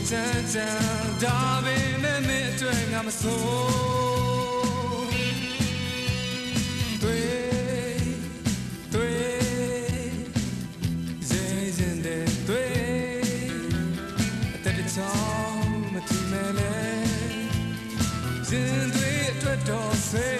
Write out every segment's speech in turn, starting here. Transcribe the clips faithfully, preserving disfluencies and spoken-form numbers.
真正大被妹妹对我们说，对对，人人的对，但是从没听没来，人对对多岁。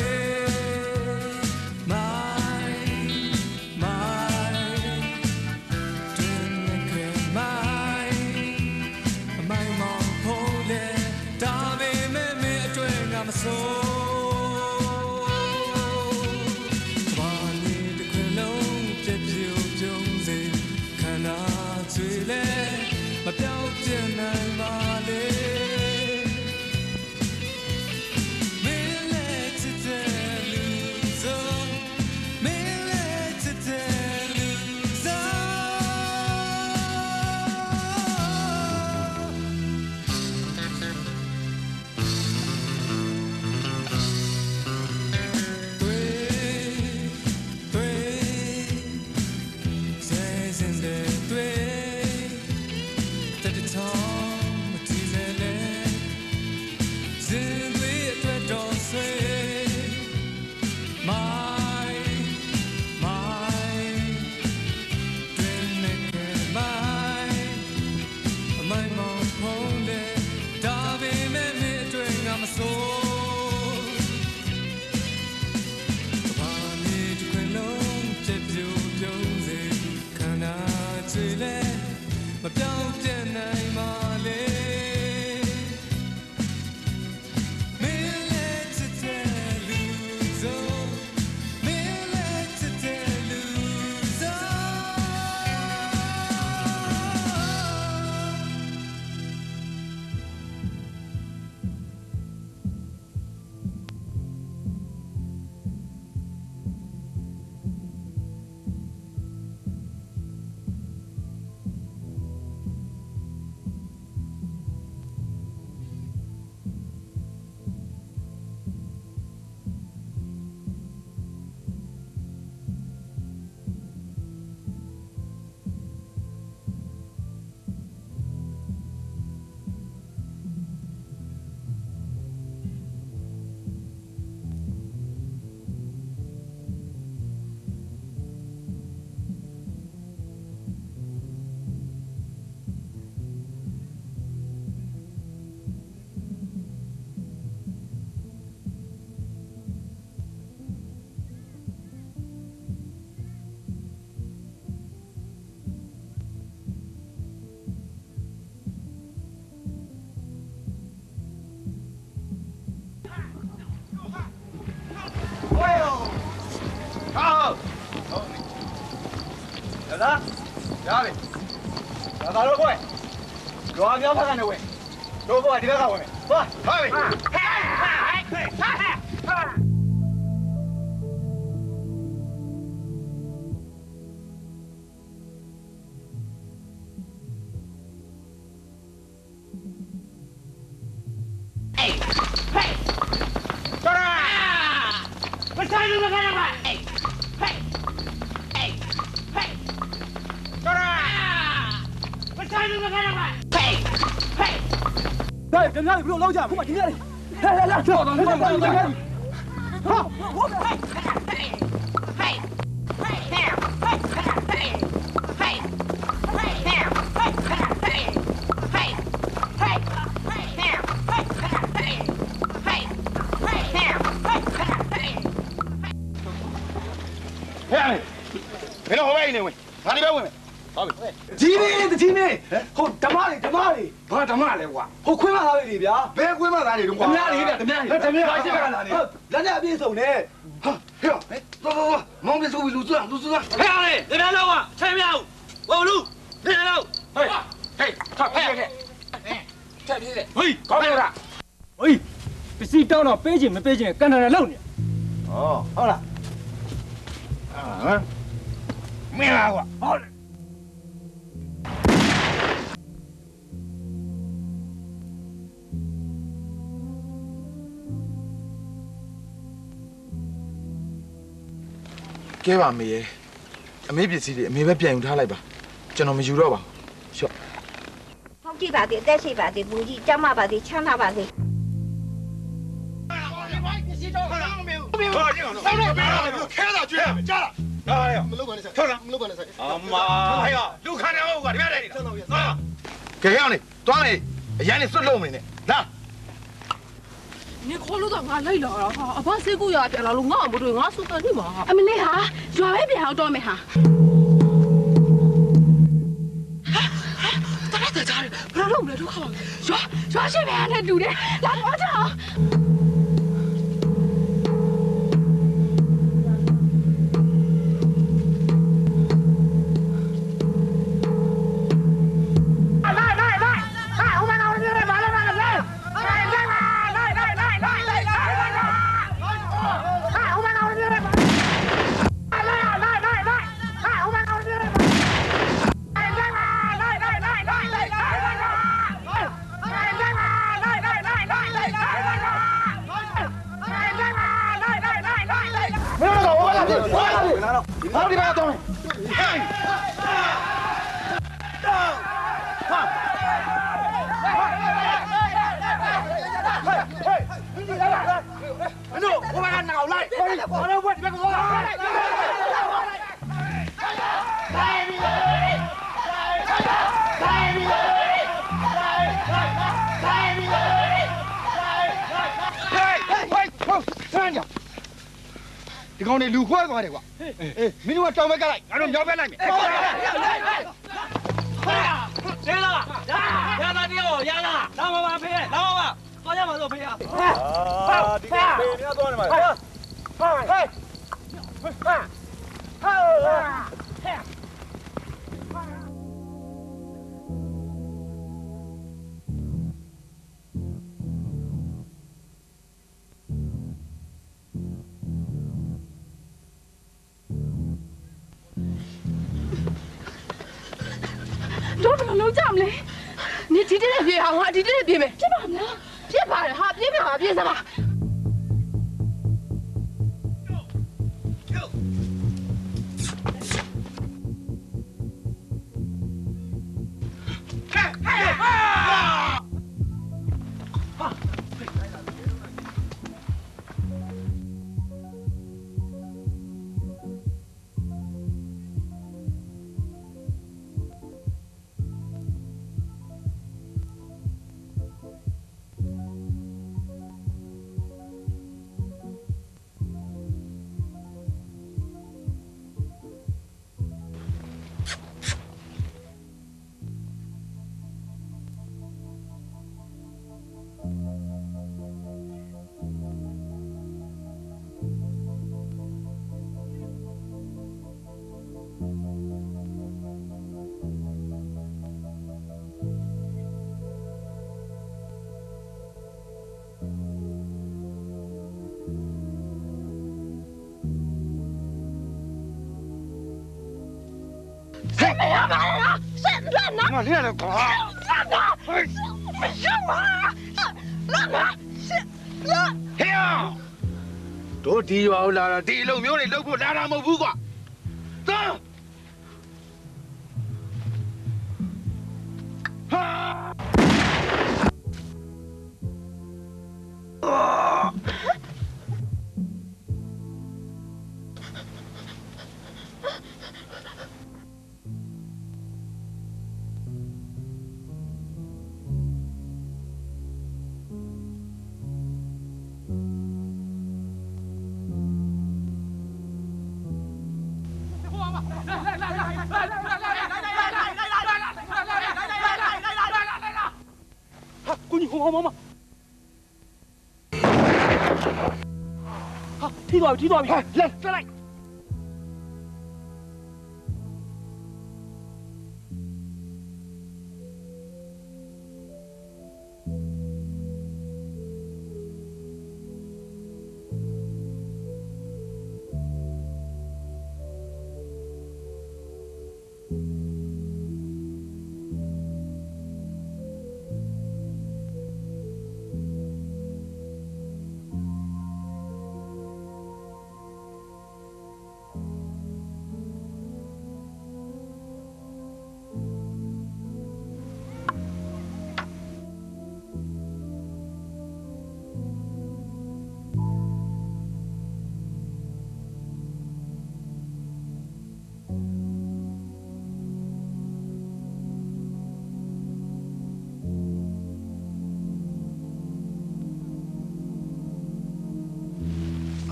不要怕干的喂，如果你别看我们，走，快点！哎，嘿，过来！我上去，我看上快！哎，嘿，哎，嘿，过来！我上去，我看上快！嘿，嘿。 来，跟家里不用老家，不管今天的，来来来，这我来，来来来，好，我嘿，嘿，嘿，嘿，嘿，嘿，嘿，嘿，嘿，没那好玩呢喂，哪里边问？ ကြီးနေတကြီးနေဟိုဓမ္မလေးဓမ္မလေးဘာဓမ္မလဲကွာဟိုခွင်းမသားလေးတွေဗျာဘယ်ကွင်းမသားတွေတုန်းကွာဓမ္မလေးဗျာဓမ္မလေးဓမ္မလေးဘာရှိမှလာနေဟုတ်လက်နဲ့အပြည့်စုံနေဟာဟဲ့တော်တော်တော်မောင်ပြဆိုပြီးလူစွမ်းလူစွမ်းဟဲ့လေဒီပြန်လောက်อ่ะချိန်မရဘူးဝုံလူဒီပြန်လောက်ဟေးဟေးထားဖက်ခဲ့ထက်ပြေးလေဟေးကောင်းရလားဟေးပစ္စည်းတောင်းတော့ပေးချင်မပေးချင်ကန်တာလောက်နေဩဟုတ်လားဟမ်မင်းလားကွာဟုတ်တယ်ကဲပါမေရဲ့အမေပစ္စည်းတွေအမေပဲပြန်ယူထားလိုက်ပါကျွန်တော်မယူတော့ပါဘူးရှော့ဟုတ်ကကြည့်ပါသေးအသက်ရှိပါသေးဘူးကြီးကျမ်းမာပါသေးချမ်းသာပါသေး开了去，加了。哎呀，我们老板的菜，跳上，我们老板的菜。啊妈！哎呀，又看见我，你别来了。啊，这样的，端来，眼里是老没呢，来。 你考虑到我累了哈，阿爸谁顾呀？别了，我不对，我说的你嘛。阿妹你哈，专门别好多没哈。咋了咋了？不要弄了，都看。说说这边来读的，来我这。 好，你把它装了。门主，我把他挠来，我来，我来，我你别给我来。来，你来，来，你来，来，你来，来，喂，好，慢点。这个你溜快过来的哇！哎，没有招没过来，俺们苗边来没？来来来！快呀！谁了？鸭子丢，鸭子，拿妈妈赔，拿妈妈，多少码都赔啊！啊，赔啊！你要多少码？赔！赔！赔！赔！赔！ တော့ဘယ်လိုလုပ်ကြမလဲနေဒီတဲ့ပြေအောင်ဟာဒီတဲ့ပြေမယ်ပြစ်ပါမလားပြစ်ပါတယ်ဟာပြေးပြပါပြေးစမ်းပါ没有买了，是烂了。 我练了光。 烂了，是我，烂了，是烂。 嘿呀，都地话来了，地老庙里老婆来了没不过，走。啊！啊！ 姑娘，好忙忙。好，踢多少？踢多少？来，来，再来。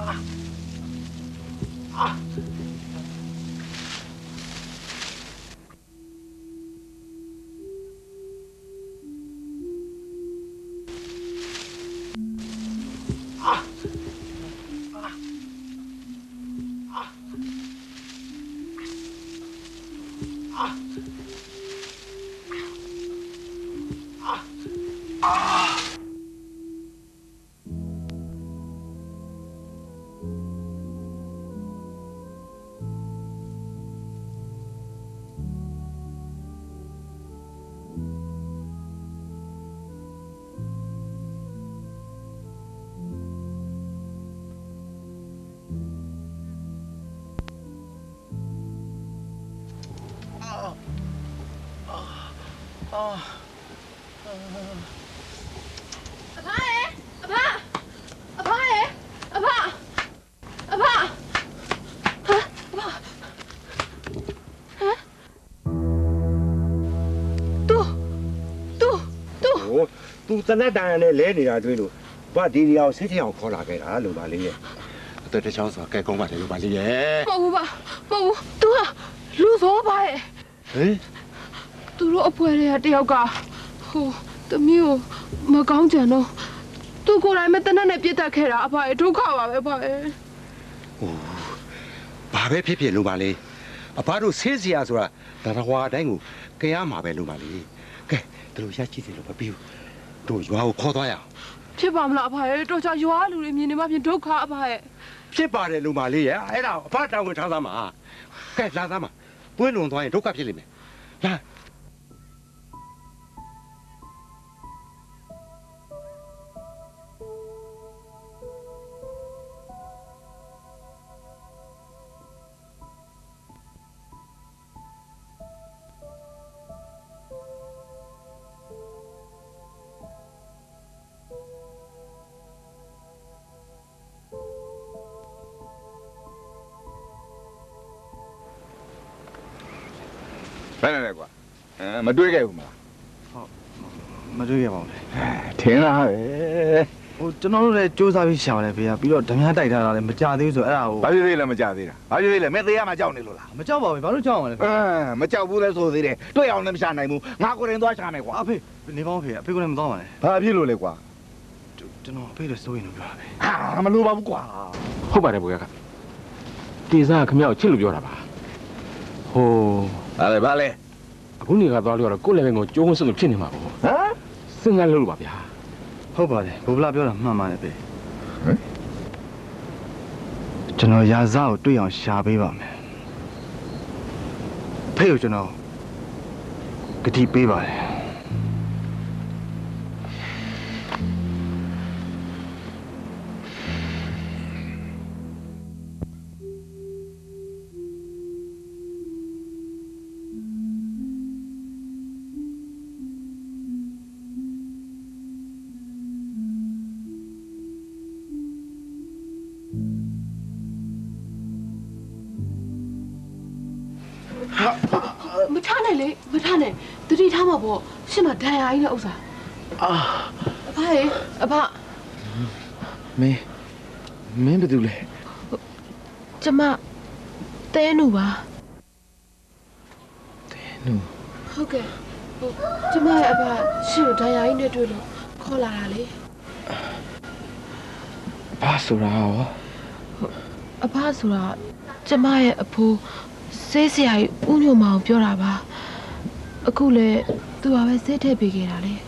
သူတနက်တန်နဲ့လဲနေတာတွေ့လို့ဘာဒီနေရာကိုစိတ်ထအောင်ခေါ်လာခဲ့တာလို့ပါလေရဲ့အသက်တစ်ချောင်းဆိုကဲကုန်းပါတယ်လို့ပါလေရဲ့မဟုတ်ဘူးပါမဟုတ်ဘူး तू ဟာလူသောပါရဲ့ဟင်သူတို့အဖွဲတွေကတယောက်ကဟိုတမီးကိုမကောင်းကြံတော့သူကိုယ်တိုင်မဲ့တနက်နဲ့ပြစ်တက်ခဲ့တာအဖရဲ့ဒုက္ခပါပဲပါရဲ့ဟိုဘာပဲဖြစ်ဖြစ်လို့ပါလေအဖတို့ဆေးစရာဆိုတာဒါတော်ဟွာအတိုင်းကိုကြရမှာပဲလို့ပါလေကဲတို့ရရှိသေးလို့မပြီးဘူးတို့ရွာကိုခေါ်သွားရအောင်ဖြစ်ပါမလားအဖရဲ့တော့ကြောင့်ရွာလူတွေမြင်နေမှပြင်ဒုက္ခအဖရဲ့ဖြစ်ပါတယ်လူမလေးရဲ့အဲ့ဒါအဖတောင်းဝင်ထားသားမှာကဲလာသားမှာပွင့်လွန်သွားရင်ဒုက္ခဖြစ်လိမ့်မယ်လာဘယ်နဲ့လဲကွာအဲမတွေးခဲ့ဘူးမလားဟုတ်မတွေးခဲ့ပါဘူးလေထင်းလားပဲဟိုကျွန်တော်တို့လည်းစူးစမ်းပြီးရှာတယ်ဖေကပြီးတော့ဓမြတိုက်ထားတာလည်းမကြသေးဘူးဆိုအဲ့ဒါကိုဘာဖြစ်သေးလဲမကြသေးတာဘာဖြစ်သေးလဲမင်းသေးရမှာကြောက်နေလို့လားမကြောက်ပါဘူးဘာလို့ကြောက်အောင်လဲအဲမကြောက်ဘူးလဲဆိုသေးတယ်တွေ့အောင်လည်းမရှာနိုင်ဘူးငါကိုယ်တိုင်သွားရှာမယ်ကွာအဖေနေပေါင်းဖေအဖေကိုလည်းမသွားပါနဲ့ဘာဖြစ်လို့လဲကွာကျွန်တော်အဖေလည်းစိုးရင်လို့ပြောတာပဲဟာမလိုပါဘူးကွာဟုတ်ပါတယ်ဘုရားကတေစားခမရောက်ချစ်လို့ပြောတာပါဟိုဘာလဲဘာလဲအခုနေကသွားလို့တော့ကိုယ့်လည်းပဲကိုကျိုးဝန်းစွန်းဖြစ်နေမှာပေါ့ဟမ်စဉ်းစားလို့ပါဗျာဟုတ်ပါတယ်ဘိုးဘလာပြောတာမှန်ပါတယ်ဖေဟမ်ကျွန်တော်ရာဇကိုတွေ့အောင်ရှာပေးပါမယ်ဖေကိုကျွန်တော်ဂတိပေးပါတယ်မထားနဲ့လေမထားနဲ့တတိထားမှာပေါ့ရှင်းမဒဏ်ရာကြီးနဲ့ဥစ္စာအာအဖရေအဖမင်းမင်းဘာလုပ်လဲကျမတဲနူပါတဲနူဟုတ်ကဲ့ဟိုကျမရဲ့အဖရှင်းဒဏ်ရာကြီးနဲ့တွေ့လို့ခေါ်လာတာလေဘာဆိုတာရောအဖဆိုတာကျမရဲ့အဖိုးဆေးဆရာကြီးဦးညိုမောင်ပြောတာပါအခုလေသူကပဲဆေးထည့်ပေးခဲ့တာလေ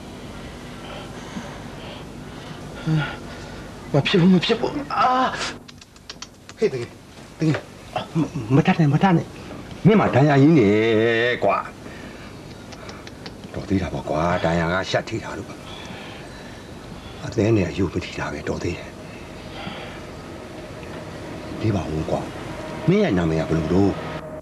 မဖြစ်ဘူးမဖြစ်ဘူးအာဟေ့တကယ်တကယ်မတတ်နဲ့မတတ်နဲ့မင်းမဒဏ်ရာရင်းနေကွာတော်သေးတာပေါ့ကွာဒဏ်ရာကရှက်ထိတာလို့အသေးနဲ့ယူမထိတာပဲတော်သေးတယ်ဒီပါဦးကွာမင်းရဲ့နာမည်ကဘယ်လိုလို့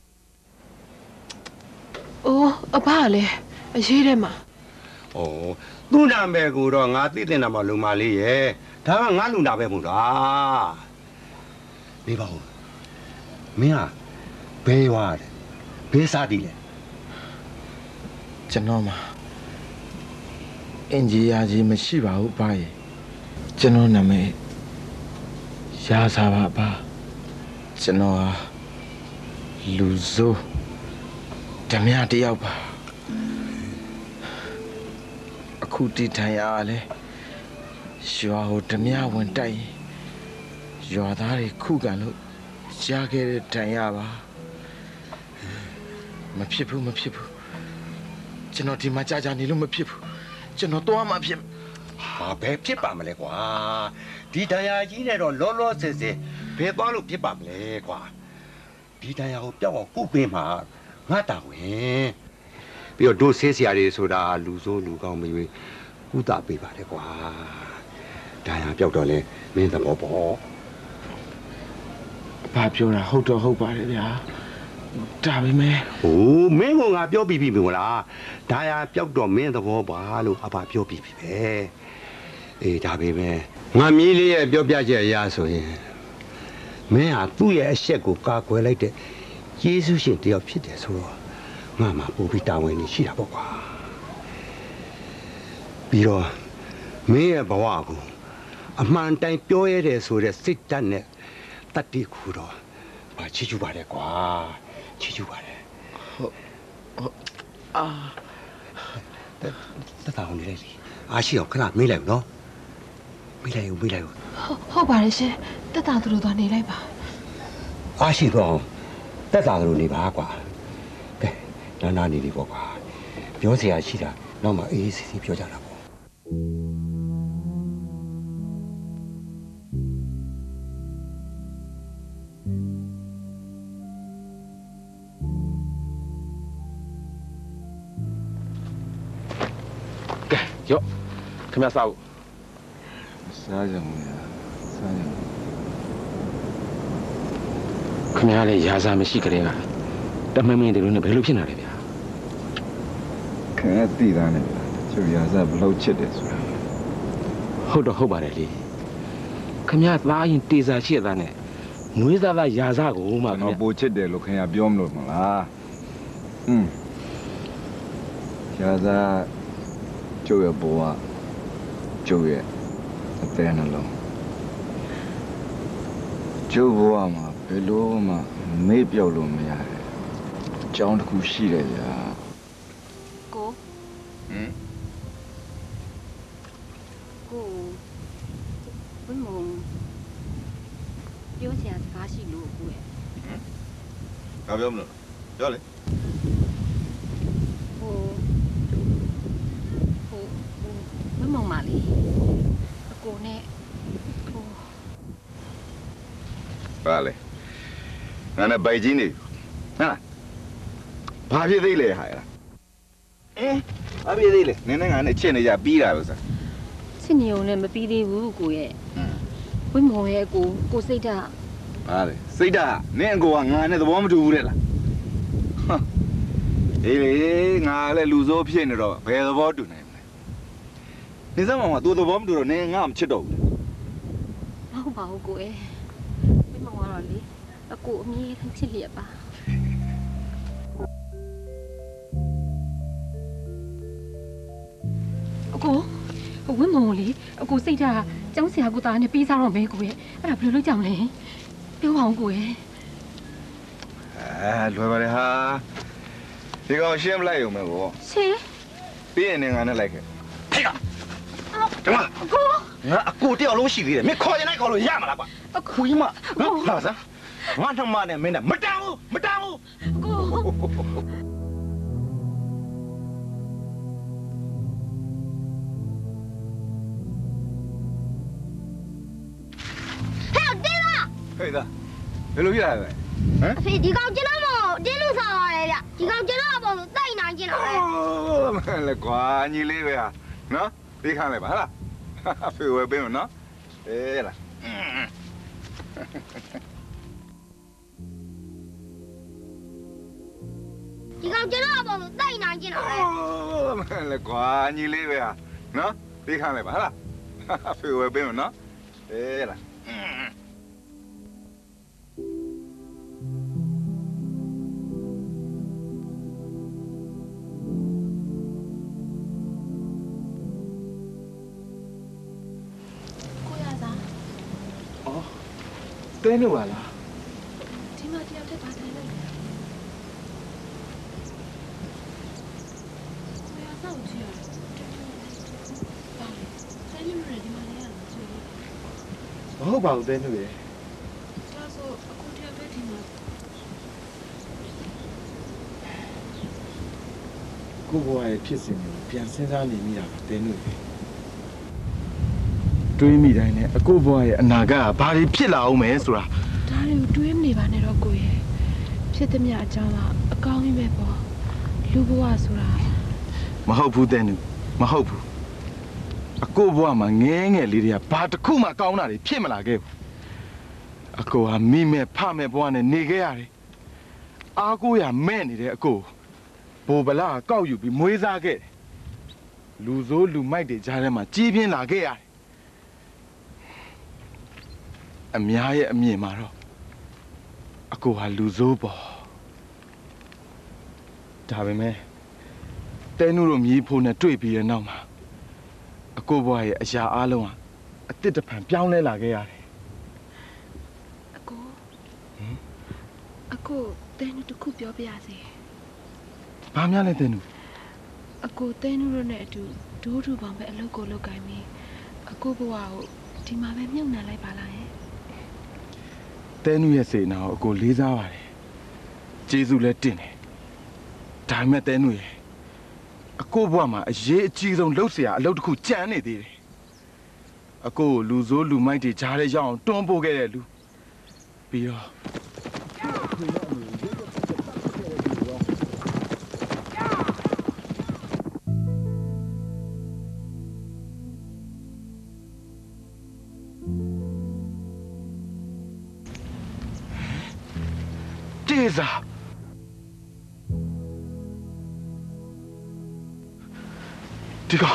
အိုးအဖလည်းအရေးထဲမှာဩသူ့နာမည်ကိုတော့ငါသိတဲ့နာမလုံမလေးရဲ့ဒါကငါလူနာပဲမို့လားဒီပါဦးမင်းကဘယ်ရွာလဲဘယ်စားတည်လဲကျွန်တော်မှာအင်ဂျီယာကြီးမရှိပါဘူးဘာရဲ့ကျွန်တော်နာမည်ရာစာပါအဖကျွန်တော်ဟာလူဆိုးဓမြတယောက်ပါအခုတည်ထိုင်ရလဲရွာဟိုဓမြဝင်တိုက်ရွာသားတွေခုခံလို့ရှားခဲ့တဲ့တိုင်ရပါမဖြစ်ဘူးမဖြစ်ဘူးကျွန်တော်ဒီမှာကြာကြာနေလို့မဖြစ်ဘူးကျွန်တော်တော့မှဖြစ်ဟာဘယ်ဖြစ်ပါမလဲကွာဒီတရားကြီးနဲ့တော့လောလောဆယ်ဆယ်ဘယ်သွားလို့ဖြစ်ပါမလဲကွာဒီတရားကိုပျောက်အောင်ကုပေးမှာငါတာဝင်ပြီးတော့တို့ဆေးဆရာတွေဆိုတာလူဆိုးလူကောင်းမရွေးကုသပေးပါတယ်ကွာတရားပျောက်တော့လဲမင်းသဘောပေါ့ဘာပြောတာဟုတ်တော့ဟုတ်ပါတယ်ဗျာဒါပေမဲ့ဟိုမင်းကငါပြောပြီးပြီမလားဒါရပျောက်တော့မင်းသဘောပါလို့အဘပြောပြီးပြီပဲအေးဒါပေမဲ့ငါမြည်လေးရဲ့ပြောပြချက်အရာဆိုရင်မင်းဟာသူ့ရဲ့အဆက်ကိုကာကွယ်လိုက်တဲ့ယေရှုရှင်တယောက်ဖြစ်တယ်ဆိုတော့ငါမှပို့ပြီးတာဝန်နေရှိတာပေါ့ကွာပြီးတော့မင်းရဲ့ဘဝကိုအမှန်တိုင်းပြောရတဲ့ဆိုတဲ့စိတ်ဓာတ်နဲ့တတ်တိခုတော့ဘာချီချူပါတယ်ကွာချီချူပါတယ်ဟုတ်ဟုတ်အာတတ်တာအောင်နေလိုက်လေအားရှိအောင်ခဏမေးလိုက်နော်မေးလိုက်ဦးမေးလိုက်ဦးဟုတ်ပါတယ်ရှင်တက်တာသူတို့သွားနေလိုက်ပါအားရှိတော့တက်တာသူတို့နေပါကွာကဲနားနားနေပြီပေါ့ကွာပြောစရာရှိတာနောက်မှအေးအေးဆေးဆေးပြောကြတာပေါ့ရော့ခင်ဗျားစားဖို့စားကြမှာစားကြခင်ဗျားလည်းရာစာမရှိကြတဲ့ကတမမင်းတွေနဲ့ဘယ်လိုဖြစ်နေလဲဗျာခင်ဗျားသိတာနဲ့ကျုပ်ရာစာဘလို့ချစ်တယ်ဆိုတာဟုတ်တော့ဟုတ်ပါတယ်လေခင်ဗျားသားရင်တေစာရှိတာနဲ့နွေးသားသားရာစာကိုမှခင်ဗျားပိုချစ်တယ်လို့ခင်ဗျားပြောမလို့မလားอืมရာစာကျုပ်ရဲ့ဘဝကျုပ်ရဲ့အသေးနှလုံးကျုပ်ဘဝမှာဘယ်လိုမှမေ့ပြောက်လို့မရတဲ့အကြောင်းတစ်ခုရှိတယ်ဗျာကိုဟမ်ကိုဘယ်မှာပြောစရာစကားရှိလို့ကိုရဲ့ဟမ်ဘာပြောမလို့ပြောလေဟိုဘယ်မှာမလဲအကိုနဲ့ဟိုပါလေငါနဲ့ဘိုက်ကြီးနေဟမ်ဘာဖြစ်သေးလဲဟာရအင်းဘာဖြစ်သေးလဲနင်းနဲ့ငါနဲ့ချစ်နေကြပြီးတာလို့စားချစ်နေုံနဲ့မပြီးသေးဘူးကိုရဲ့ဝင်းမော်ရဲ့ကိုကိုစိတ်ဓာတ်ပါလေစိတ်ဓာတ်နင်းအကိုကငါနဲ့သဘောမတူဘူးတဲ့လားဟာအေးလေငါလည်းလူစိုးဖြစ်နေတော့ဘယ်သဘောတူနိုင်နေစမ်းမှာသူ့သဘောမတူတော့နင်းငါမချစ်တော့ဘူးမဟုတ်ပါဘူးကိုယ်ဘယ်မှာတော့လေအကိုအမြဲတမ်းချစ်လျက်ပါအကိုဝင်းမောင်လေအကိုစိတ်ဓာတ်ကျောင်းဆရာကူသားနဲ့ပြီးစားတော့မယ်ကိုရဲ့အဲ့ဒါဘယ်လိုလုပ်ကြမလဲပြောပါအောင်ကိုရဲ့အဲလွယ်ပါလေဟာဒီကောင်ရှင်းမလိုက်ရုံပဲကိုရှင်းပြီးရင်ငါနဲ့လိုက်ခဲ့ဟဲ့ကကျမအကိုငါအကိုတယောက်လုံးရှိသေးတယ်မင်းခေါ်ရင်လိုက်ခေါ်လို့ရမှာလားကွာအကိုကြီးမနော်လာစမ်းငါထမနဲ့မင်းနဲ့မတောင်းဘူးမတောင်းဘူးအကိုဟဲ့တင်းလားဟေးသားဘယ်လိုပြရလဲဟမ်အဖေဒီကောင်ကျွန်တော်မတင်းလို့ဆောင်ရတယ်ဗျဒီကောင်ကျွန်တော်အပေါ်ကိုတိုက်နိုင်ကျင်တာပဲမလဲကွာညီလေးပဲဟာနော်ဒီခါလိုက်ပါဟလားအဖေဝယ်ပေးမနော်အေးလားဒီကောင်ကျွန်တော်အပေါ်ကိုတိုက်နိုင်ကျင်တာပဲမလဲကွာညီလေးပဲဟာနော်ဒီခါလိုက်ပါဟလားအဖေဝယ်ပေးမနော်အေးလားတဲနုပါလားဒီမှာတရားတက်ပါတယ်လို့ကိုရဆောင်ကြည့်ရတယ်ပါလေတဲနုရဒီမှာလည်းရမှာကြည့်မဟုတ်ပါဘူးတဲနုရဲ့ဒါဆိုအခုတရားပဲဒီမှာကိုဘွားရဲ့ဖြစ်စဉ်ကိုပြန်စဉ်းစားနေမိတာပါတဲနုရဲ့တွေးမိတိုင်းနဲ့အကိုဘွားရဲ့အနာဂတ်ကဘာတွေဖြစ်လာအောင်မဲဆိုတာဒါတွေကိုတွေးမနေပါနဲ့တော့ကိုရဲ့ဖြစ်သမျှအကြောင်းကအကောင်းကြီးပဲပေါ့လူဘဝဆိုတာမဟုတ်ဘူးတဲနုမဟုတ်ဘူးအကိုဘွားမှာငဲငယ်လေးတွေကဘာတစ်ခုမှကောင်းတာတွေဖြစ်မလာခဲ့ဘူးအကိုဟာမိမဲ့ဖမဲ့ဘွားနဲ့နေခဲ့ရတယ်အားကိုးရမဲ့နေတဲ့အကိုဘိုးဗလာကောက်ယူပြီးမွေးစားခဲ့တယ်လူဆိုးလူမိုက်တွေကြားထဲမှာကြီးပြင်းလာခဲ့ရတယ်အများရဲ့အမြင်မှာတော့အကိုဟာလူဆိုးပေါ့ဒါပေမဲ့တဲနုတို့မြေးဖို့နဲ့တွေ့ပြီးတဲ့နောက်မှာအကိုဘွားရဲ့အရာအလုံးဟာအတစ်တဖန်ပြောင်းလဲလာခဲ့ရတယ်အကိုအကိုတဲနုတခုပြောပြရစီဘာများလဲတဲနုအကိုတဲနုတို့နဲ့အတူဒိုးထူပေါင်းပဲအလုပ်ကိုလုပ်ကိုင်းပြီးအကိုဘဝကိုဒီမှာပဲမြုပ်နှံလိုက်ပါလားယင်တဲနုရဲ့စေနာကိုအကိုလေးစားပါတယ်ကျေးဇူးလည်းတင်တယ်ဒါပေမဲ့တဲနုရဲ့အကိုဘဝမှာအရေးအကြီးဆုံးလှုပ်เสียအလုပ်တစ်ခုကြမ်းနေသေးတယ်အကိုကိုလူဆိုးလူမိုက်တွေကြားထဲရောက်အောင်တွန်းပို့ခဲ့တဲ့လူပြီးတော့ တေးစားဒီကောင်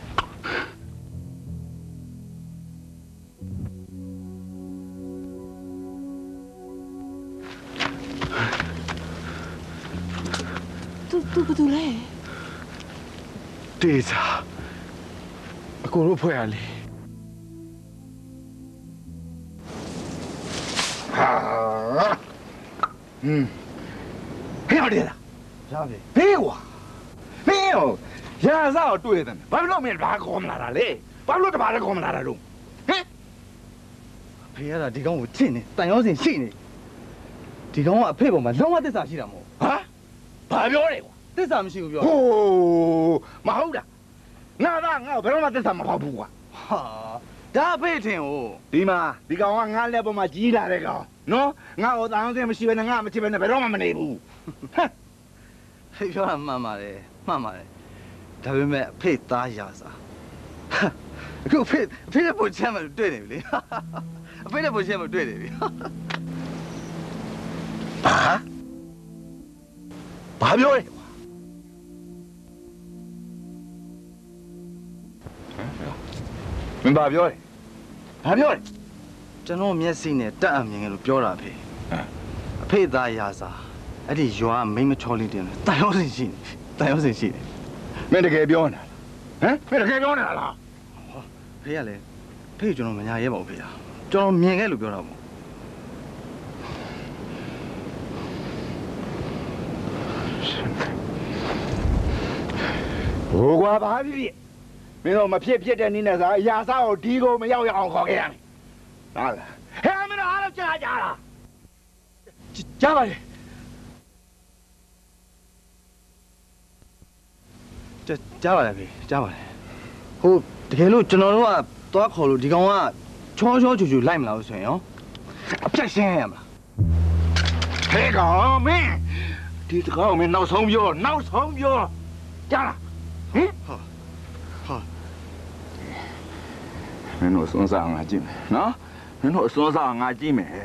သူသူဘာလုပ်လဲတေးစားအကိုတို့ဖွဲ့ရလေอืมဟဲ့ရတယ်လားရပြီဟေးကွာမင်းရောရာစားကိုတွေ့တယ်ဘာလို့မင်းဘာကောမလာတာလဲဘာလို့တပါးကောမလာတာလို့ဟမ်ဖေရတာဒီကောင်ကိုချစ်နေတန်ရောစင်ရှိနေဒီကောင်ကအဖေပေါ်မှာလုံးဝသစ္စာရှိတာမဟုတ်ဟာဘာပြောလဲကွာသစ္စာမရှိဘူးပြောဟိုးမဟုတ်တာငါသားငါ့ကိုဘယ်တော့မှသစ္စာမဖောက်ဘူးကွာဟာဒါအဖေထင်ဟိုဒီမှာဒီကောင်ကငါလက်ပေါ်မှာကြီးလာတဲ့ကောင်နော်ငါ့ကိုတန်ရောစင်မရှိဘဲနဲ့ငါမချစ်ဘဲနဲ့ဘယ်တော့မှမနေဘူးဟမ်ဖေပြောတာမှန်ပါတယ်မှန်ပါတယ်ဒါပေမဲ့အဖေသားရာစားအခုအဖေအဖေနဲ့ပုံချမ်းမတွေ့နေပြီလေအဖေနဲ့ပုံချမ်းမတွေ့နေပြီဘာဘာပြောလဲမင်းဘာပြောလဲဘာပြောလဲကျွန်တော်မျက်စိနဲ့တက်အမြင်လို့ပြောတာဖေအဖေသားရာစားအဲ့ဒီရွာမိမချောလေးတင်တယ်တန်ရောစင်ရှိနေတန်ရောစင်ရှိတယ်မင်းတကယ်ပြောနေတာဟမ်မင်းတကယ်ပြောနေတာလားဖေကလည်းဖေကျွန်တော်မညာရဲပါဘူးဖေကျွန်တော်မြင်ခဲ့လို့ပြောတာပေါ့ဟိုကွာဘာဖြစ်ဖြစ်မင်းတို့မဖြစ်ဖြစ်တဲ့နည်းနဲ့စားအရာစားကိုဒီကိုမရောက်ရအောင်ခေါ်ခဲ့ရမယ်ဟုတ်လားဟဲ့မင်းတို့အားလုံးကြားကြလားကြားပါလေကြားပါလေဖေကြားပါလေဟိုတကယ်လို့ကျွန်တော်တို့ကသွားခေါ်လို့ဒီကောင်ကချောချောချူချူလိုက်မလားဆိုရင်ရောအပြတ်ရှင်းရမလားဟဲ့ကောင်မင်းဒီတကောင်မင်းနောက်ဆုံးပြောနောက်ဆုံးပြောကြားလားဟင်ဟာဟာမင်းတို့စွန်းစားငါကြည့်မယ်နော်မင်းတို့စွန်းစားငါကြည့်မယ်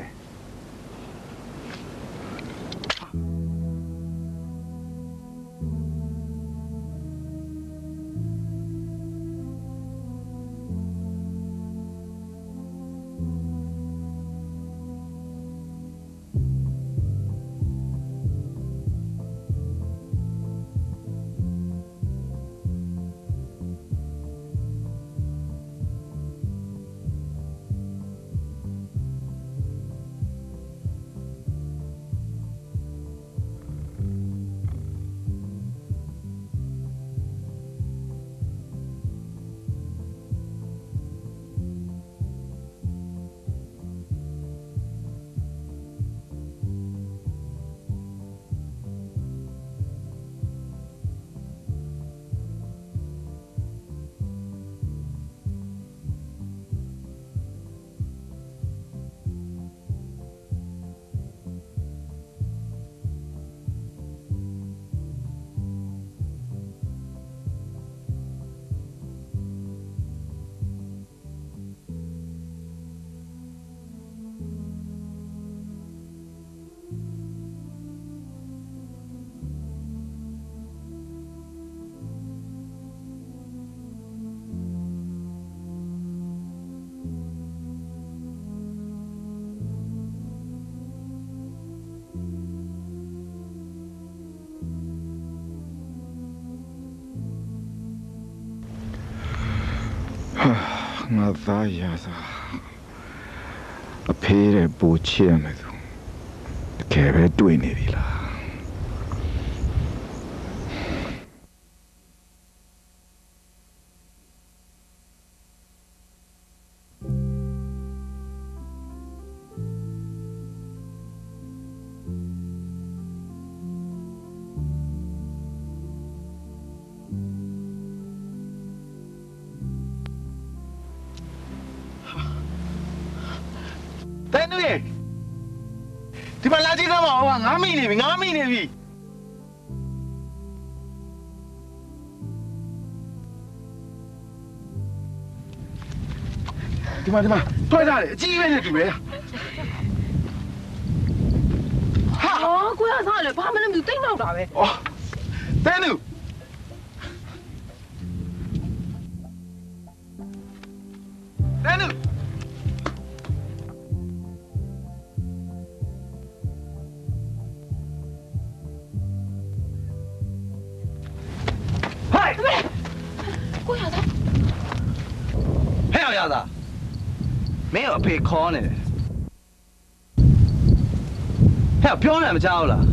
ငါသားရစားအဖေတဲ့ပူချစ်ရမယ်သူတကယ်ပဲတွေ့နေပြီလားဒီမှာလာကြည့်တော့ပါဦးငါမိနေပြီငါမိနေပြီဒီမှာဒီမှာတွဲကြတယ်အကြီးပဲနဲ့တူပဲဟာအော်ကိုရစားလေဘာမှလည်းမသိတိတ်နောက်တာပဲအော်တဲနူတဲနူမင်းအဖေခေါ်နေတယ်ဟဲ့ပြောနေမကြောက်လား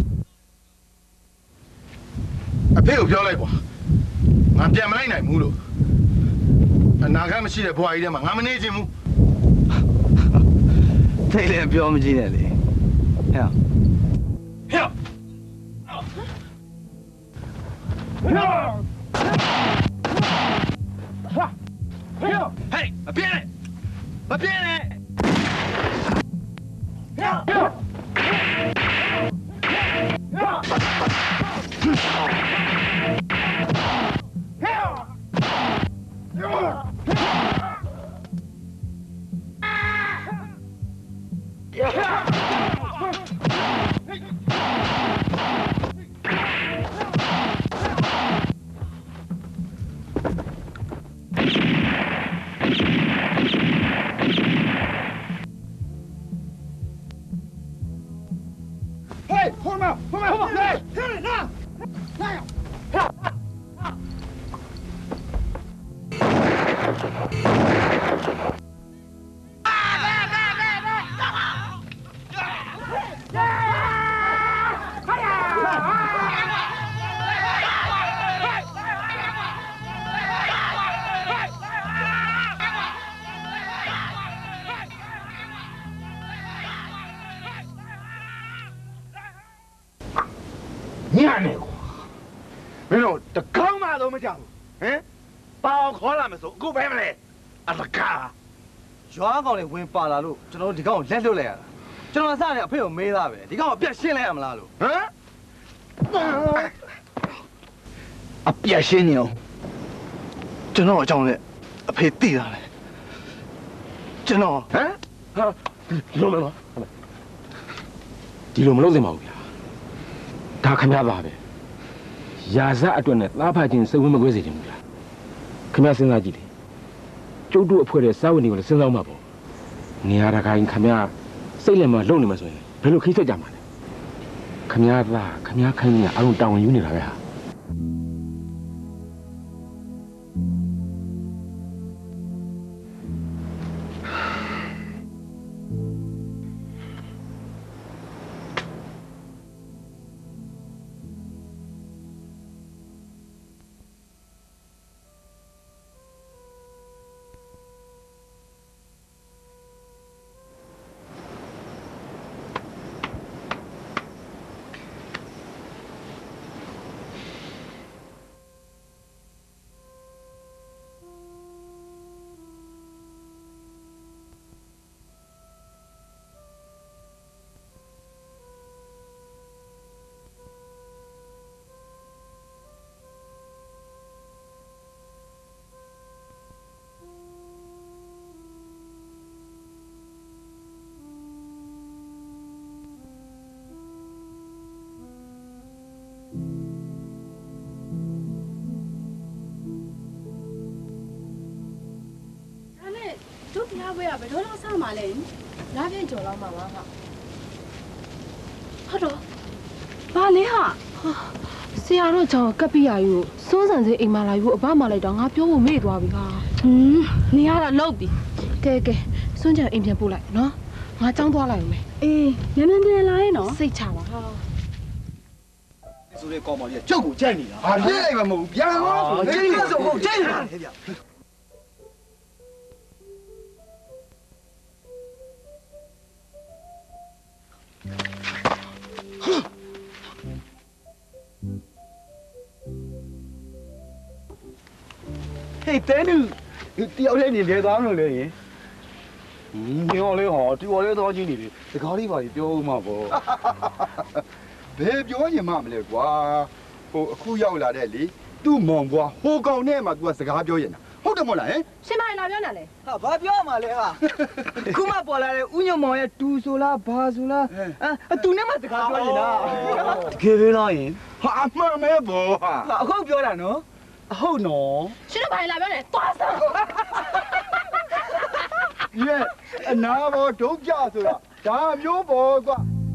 အဖေကိုပြောလိုက်ကွာငါပြန်မလိုက်နိုင်ဘူးလို့အနာဂတ်မရှိတဲ့ဘဝကြီးထဲမှာငါမနေချင်ဘူးသိတယ်ပြောမကြည့်နဲ့လေဟဲ့ဟဲ့ဟဲ့ဟဲ့အပြင်းနဲ့မပြင်းနဲ့ညနေကွာမင်းတို့တကောင်းမှတော့မကြောက်ဘူးဟမ်ပါအောင်ခေါ်လာမယ်ဆိုအခုပဲမလဲအလကားရွာကောင်တွေဝင်ပါလာလို့ကျွန်တော်တို့ဒီကောင်ကိုလက်လွတ်လိုက်ရတာကျွန်တော်စတယ်အဖေကိုမေးသားပဲဒီကောင်ကိုအပြတ်ရှင်းလိုက်ရမလားလို့ဟမ်အပြတ်ရှင်းနေအောင်ကျွန်တော်အကြောင်းနဲ့အဖေသိတာလေကျွန်တော်ဟမ်ဟာလုံးမလားဒီလိုမလုပ်သင့်ပါဘူးဗျာဒါခမရပါပဲရာဇအတွက်နဲ့သားဖချင်းစိတ်ဝင်မကွဲစေချင်ဘူးဗျာခမရစဉ်းစားကြည့်လေကျုပ်တို့အဖွဲ့တဲ့စာဝင်တွေကိုလည်းစဉ်းစားမှပေါ့နေရာတကာရင်ခမရစိတ်လည်းမလုံနေမှာဆိုရင်ဘယ်လိုခိဆက်ကြမှာလဲခမရသားခမရခိုင်းနေအလုံးတောင်းယူနေတာပဲဟာဘယ်တော့လောက်ဆောက်မှာလဲလာပြန်ကြော်လောက်မှာပါဟာဟုတ်တော့ဘာလဲဟာဆေရာတို့ကြောင့်ကပ်ပြရယူစွန်းဆန်စေးအိမ်မှာလာယူအဘမလိုက်တော့ငါပြောဖို့မေ့သွားပြီဟာဟွန်းနေရတာလောက်ပြီကဲကဲစွန်းချံအိမ်ပြန်ပို့လိုက်နော်ငါចောင်းသွားလိုက်အောင်မယ်အေးမြန်မြန်ပြန်လာရင်နော်စိတ်ချပါဟာဆိုတဲ့ကောင်မလေးကျုပ်ကိုကြိုက်နေတာဟာပြည့်လိုက်မှာမဟုတ်ဘူးပြန်သွားဆိုကြိုက်နေဆိုဟုတ်ကြိုက်နေတာလေဗျဟေးတဲနူတယောက်လေးနေလဲသွားမလို့လေရင်ဟင်းပြောလေးဟောတယောက်လေးသွားချင်းနေလေတကားလေးပါပြောဦးမှာပေါ့ဘယ်ပြောရင်မှမလဲကွာဟိုအခုရောက်လာတဲ့လေသူ့မောင်ဘွားဟိုကောင်နဲ့မှ तू ကစကားပြောရင်ဟုတ်တယ်မို့လားဟင်ရှင်မလာပြောနေလေဟာဘာပြောမှာလဲဟာခုမှပေါ်လာတဲ့ဥညုံမောင်ရဲ့တူဆိုလားဘာဆိုလားအဲသူနဲ့မှစကားပြောနေတာခေပေးလားရင်ဟာအမှန်မဲဘောဟာအခုပြောတာနော်အဟုတ်နော်ရှင်မလာပြောနေသွားစမ်းရဲ့အနာဘောဒုံကြဆိုတာဒါမျိုးဘောကွာ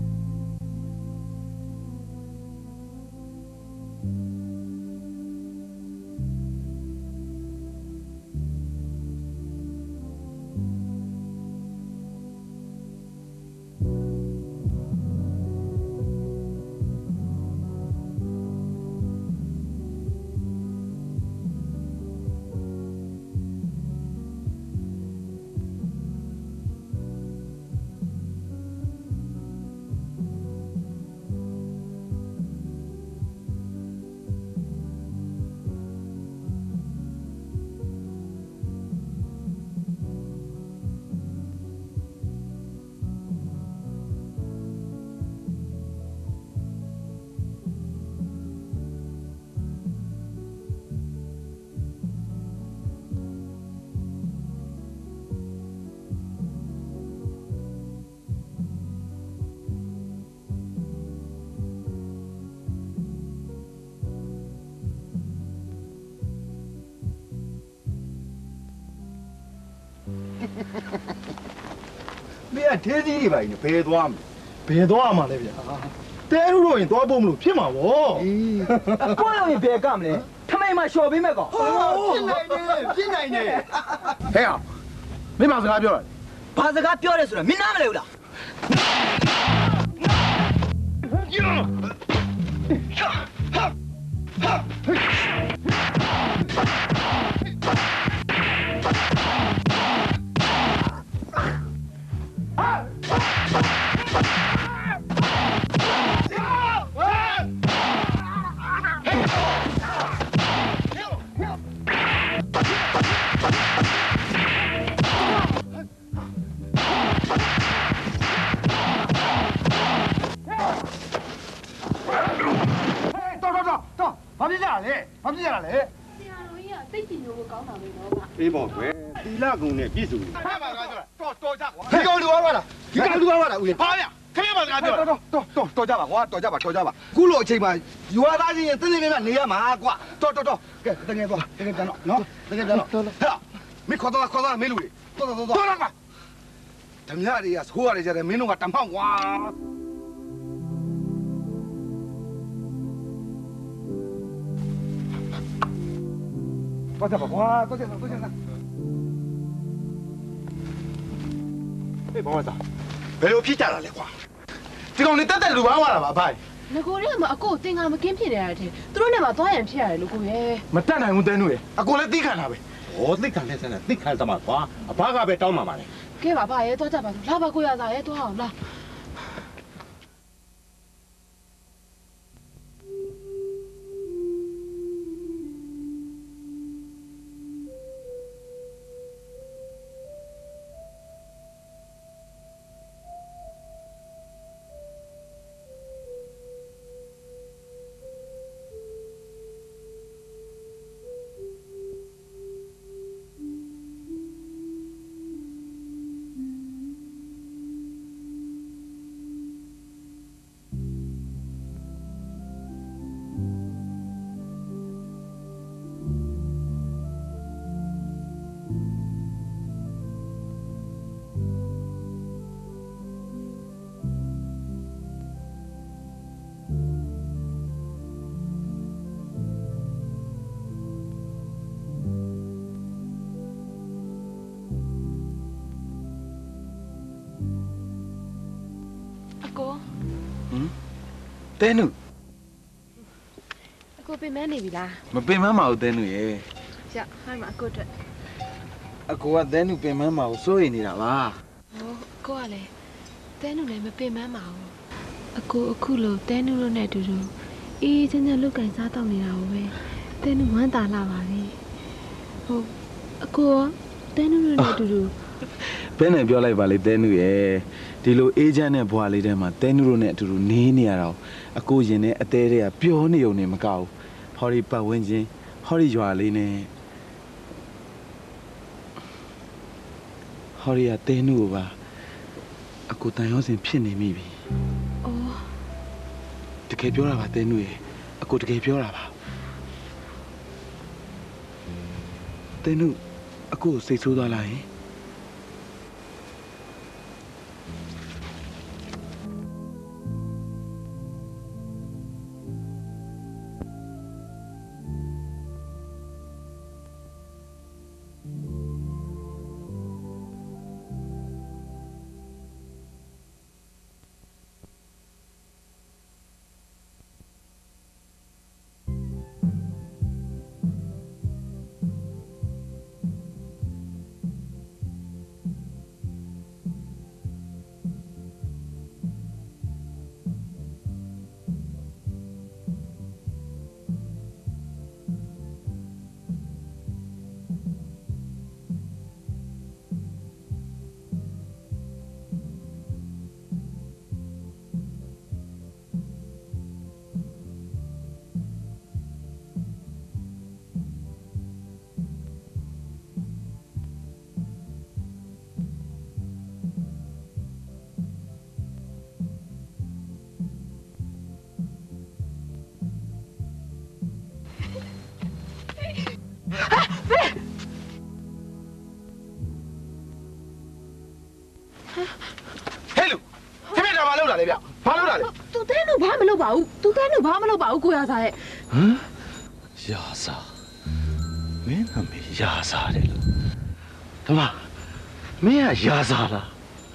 မင်းကသေးသေးတွေပါနေဘယ်သွားမလဲဘယ်သွားမှာလဲဗျာတဲရူတော့ရင်သွားဖို့မလို့ဖြစ်မှာဗောအေးအကွာလို့ရင်ဘယ်ကမလဲထမိန်မှာလျှော်ပေးမဲ့ကောင်ဖြစ်နိုင်တယ်ဖြစ်နိုင်တယ်ဟဲ့အောင်မင်းမစကားပြောတာဘာစကားပြောရဲဆိုတာမင်းနားမလဲဘူးလားအေးပေါ့ကွယ်တီလာကုံနဲ့ပြည့်စုံတယ်ဟဲ့ပါကားပြောတာတော်တော်ကြကွာဒီကောင်လူဝါပါလားဒီကောင်လူဝါပါလားဦးလေးဟာဗျခင်ဗျပါစကားပြောတော်တော်တော်တော်ကြပါကွာတော်ကြပါတော်ကြပါခုလိုအချိန်မှာယူဝါသားချင်းတင်းတင်းလေးကနေရမှာကွာတော်တော်တော်ကဲတကယ်သွားတကယ်ပြန်တော့နော်တကယ်ပြန်တော့ဟဲ့မင်းခေါ်တော့ခေါ်တော့မင်းလူတွေတော်တော်တော်တော်တော်ကွာဓမြတွေကဆိုးရတယ်ကြတယ်မင်းတို့ကတမောက်ကွာတော်ကြပါကွာတော်ကြပါတော်ကြပါဟေးဘောမသားဘယ်လိုဖြစ်ကြတာလဲကွာဒီကောင်နေတက်တက်လူပန်းသွားတာပါအဖိုင်ငကိုတွေကမှအကိုတင်ငါမကင်းဖြစ်နေရတဲ့သူတို့နဲ့မှသွားရန်ဖြစ်ရတယ်လို့ကိုရဲ့မတက်နိုင်ဘူးတဲနုရဲ့အကိုလည်းသိခံတာပဲဟောသိခံလဲစမ်းသိခံသမားကွာအဘကပဲတောင်းမှာပါလေကဲပါပါရဲ့သွားကြပါစို့လာပါကိုရသားရဲ့သွားအောင်လာကိုဟမ်တဲနုအကိုပင်မနေပြီလားမပင်မမအောင်တဲနုရဲ့ရောက်ဟိုင်းမှာအကိုအတွက်အကိုကတဲနုပင်မမအောင်စိုးရိမ်နေတာပါဟိုကိုကလည်းတဲနုလည်းမပင်မမအောင်အကိုအခုလို့တဲနုတို့နဲ့အတူတူအေးချမ်းချမ်းလုတ်ကန်စားတော့နေတာကိုပဲတဲနုဝမ်းသာလာပါပြီဟိုအကိုတဲနုတို့နဲ့အတူတူဘယ်နဲ့ပြောလိုက်ပါလေတဲနုရဲ့ဒီလိုအေးချမ်းတဲ့ဘွားလေးထဲမှာတဲနုတို့နဲ့အတူတူနေနေရတော့အကိုရင်နဲ့အသေးတွေကပျော်နေုံနဲ့မကောက်ဟော်ဒီပတ်ဝန်းကျင်ဟော်ဒီရွာလေးနဲ့ဟော်ဒီကတဲနုကိုပါအကိုတန်ရောစင်ဖြစ်နေမိပြီ။အော်တကယ်ပြောတာပါတဲနုရဲ့အကိုတကယ်ပြောတာပါတဲနုအကိုစိတ်ဆိုးသွားလားယင်လေဗျဘာလုပ်တာလဲသူတဲနုဘာမလုပ်ပါဘူးသူတဲနုဘာမလုပ်ပါဘူးကိုရစားရဲ့ဟမ်ရာစားမင်းကမေရာစားတယ်လို့တမမင်းကရာစားလား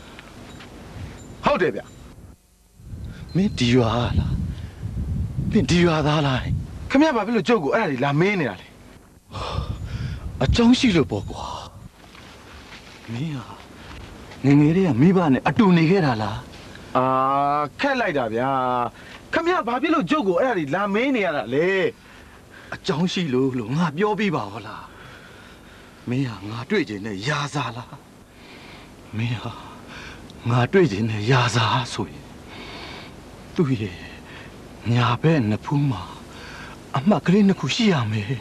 ဟုတ်တယ်ဗျမင်းဒီရွာလားမင်းဒီရွာသားလားခမရဘာဖြစ်လို့ကြုတ်ကိုအဲ့ဒါတွေလာမင်းနေတာလဲအကြောင်းရှိလို့ပေါ့ကွာမင်းဟာငငယ်လေးကမိဘနဲ့အတူနေခဲ့တာလားအာခက်လိုက်တာဗျာခမရဘာဖြစ်လို့ကြုတ်ကိုအဲ့ဒါတွေလာမင်းနေရတာလဲအကြောင်းရှိလို့လို့ငါပြောပြပါဟောလားမင်းဟာငါတွေ့ချင်တဲ့ရာဇာလားမင်းဟာငါတွေ့ချင်တဲ့ရာဇာဆိုရင်သူ့ရဲ့ညာဘက်နှစ်ဖူးမှာအမှတ်ကလေးနှစ်ခုရှိရမယ်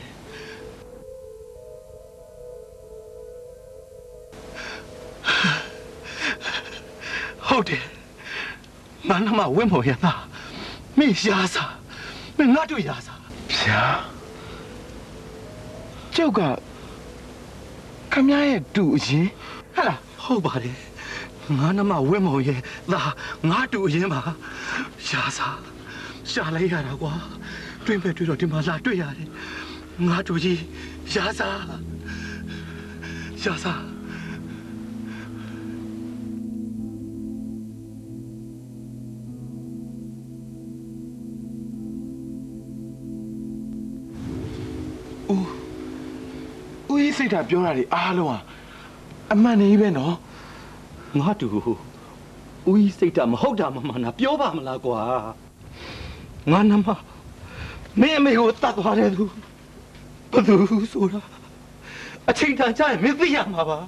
ဟုတ်တယ်ငါနမဝင်းမော်ရသားမင်းရာဇာမင်းငါတို့ရာဇာဗျာကျုပ်ကခမရဲ့တူအရင်ဟဲ့လားဟုတ်ပါတယ်ငါနမဝင်းမော်ရဲ့သားငါတူအရင်ပါရာဇာရှာလိုက်ရတာကွာတွေ့မဲ့တွေ့တော့ဒီမှာလာတွေ့ရတယ်ငါတူကြီးရာဇာရာဇာဦးဦးစိတ်ဓာတ်ပြောတာတွေအားလုံးอ่ะအမှန်နေပဲနော်ငါတူဦးကြီးစိတ်ဓာတ်မဟုတ်တာမမှန်တာပြောပါမလားကွာငါနမမင်းအမေကိုတတ်သွားတယ်သူဘယ်သူဆိုတာအချိန်တန်ကြရင်မင်းသိရမှာပါ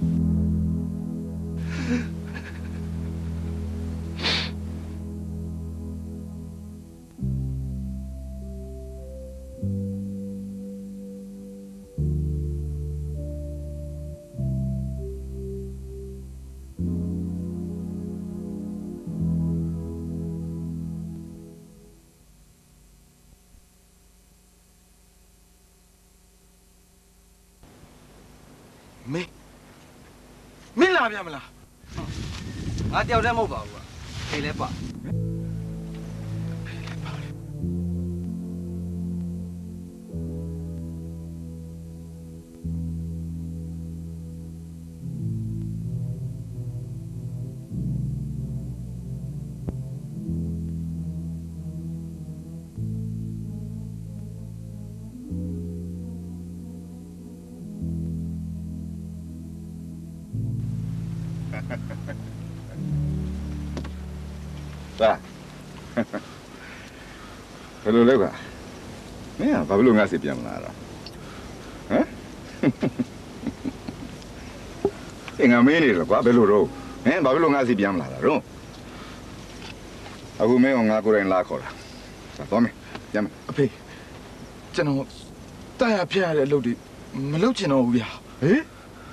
မင်းမင်းလာပြန်မလားငါတယောက်တည်းမဟုတ်ပါဘူးကွာခေလဲပါ爸，ဘယ်လိုလဲကွာမင်းကဘာလို့ငါစီပြန်မလာတော့ဟမ်အင်္ဂါမင်းနေတော့ကွာဘယ်လိုတော့မင်းဘာလို့ငါစီပြန်မလာတာတော့အခုမင်းကငါကိုယ်တိုင်လာခေါ်တာသွားမယ်ပြန်မယ်အဖေကျွန်တော်တာရဖျက်ရတဲ့အလုပ်တွေမလုပ်ချင်တော့ဘူးဗျာဟေး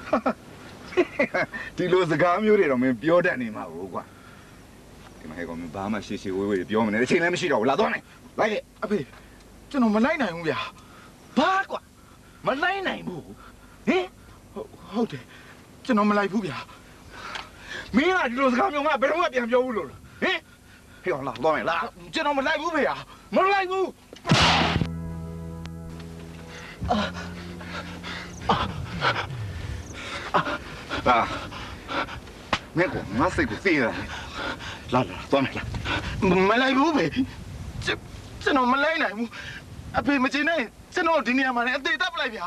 ဒီလိုစကားမျိုးတွေတော့မင်းပြောတတ်နေမှာဘူးကွာဒီမှာဟဲ့ကောင်မင်းဘာမှရှေ့ရှေ့ဝေးဝေးပြောမနေတဲ့အချိန်လည်းမရှိတော့ဘူးလာသွားမယ်လိုက်လေအဖေကျွန်တော်မလိုက်နိုင်ဘူးဗျာဘာကွာမလိုက်နိုင်ဘူးဟင်ဟုတ်တယ်ကျွန်တော်မလိုက်ဘူးဗျာမင်းကဒီလိုစကားမျိုးငါဘယ်တော့မှပြန်ပြောဘူးလို့ဟင်ဟဲ့ကောင်လာသွားမယ်လာကျွန်တော်မလိုက်ဘူးဖေဟာမလိုက်ဘူး爸，那个我谁不对了？来来，သွားမယ်လာမလိုက်ဘူးဖေကျွန်တော်မလိုက်နိုင်ဘူးအဖေမချင်နဲ့ကျွန်တော်ဒီနေရာမှာလည်းအသေးတက်ပလိုက်ဗျာ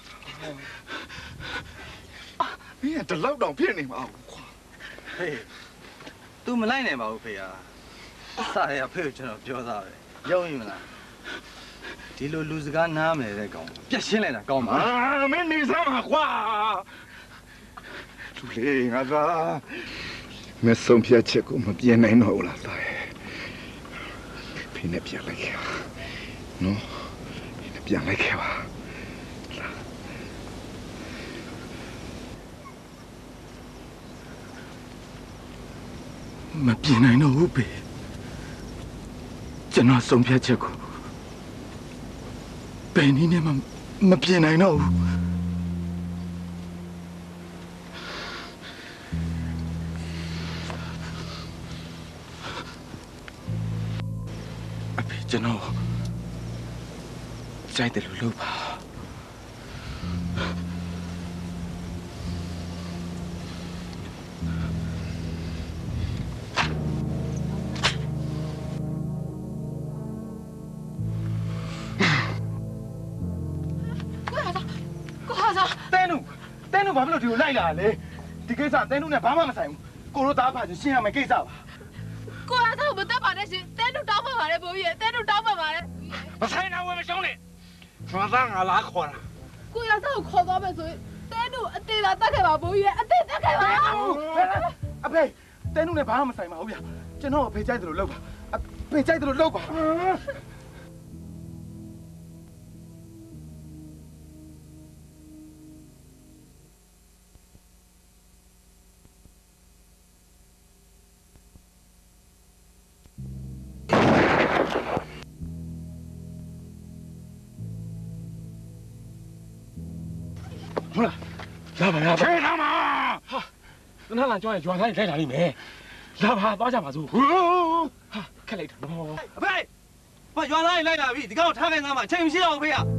မင်းကတလောက်တောင်ဖြစ်နေမှာကွာဟေး तू မလိုက်နိုင်ပါဘူးဖေဟာစားရဖေကိုကျွန်တော်ပြောသားပဲရုံးရင်မလားဒီလိုလူစကားနားမလဲတဲ့ကောင်ပြက်ရှင်းလိုက်တာကောင်းပါအာမင်းနေစမ်းပါကွာလူလေးငါသာမဆုံးဖြတ်ချက်ကိုမပြင်းနိုင်တော့ဘူးလားသားရဲ့ဖိနေပြန်လိုက်ခဲ့ပါနော်ဖိနေပြန်လိုက်ခဲ့ပါမပြင်းနိုင်တော့ဘူးဖေကျွန်တော်ဆုံးဖြတ်ချက်ကိုဘယ်နည်းနဲ့မှမပြင်းနိုင်တော့ဘူးအဖေကျွန်တော်ကြိုက်တယ်လို့လုပ်ပါဘာဖြစ်လို့ဒီကိုလိုက်လာလဲဒီကိစ္စတဲနုနဲ့ဘာမှမဆိုင်ဘူးကိုတို့သားဖာချင်းရှင်းရမယ်ကိစ္စပါကိုရသားကိုမတက်ပါနဲ့ရှင်တဲနုတောင်းပါပါလေဘိုးကြီးတဲနုတောင်းပါပါလေမဆိုင်တော့ဝယ်မရှုံးနဲ့ကျွမ်းသားငါလာခေါ်တာကိုရသားကိုခေါ်သွားမယ်ဆိုရင်တဲနုအသေးသာတက်ခဲ့ပါဘိုးကြီးအသေးတက်ခဲ့ပါအဖေတဲနုနဲ့ဘာမှမဆိုင်ပါဘူးဗျကျွန်တော်အဖေကြိုက်တယ်လို့လုပ်ပါအဖေကြိုက်တယ်လို့လုပ်ပါဟုတ်လားလာပါလာပါချေထားမှာဟာတနလာကြောင်းရွာသားကြီးလိုက်လာလိမ့်မယ်လာပါသွားကြပါစို့ဟာခက်လိုက်တော့အဖေဘာရွာသားကြီးလိုက်လာပြီဒီကောင်ထားခိုင်းသားမှာအချိန်မရှိတော့ဘူးဖေက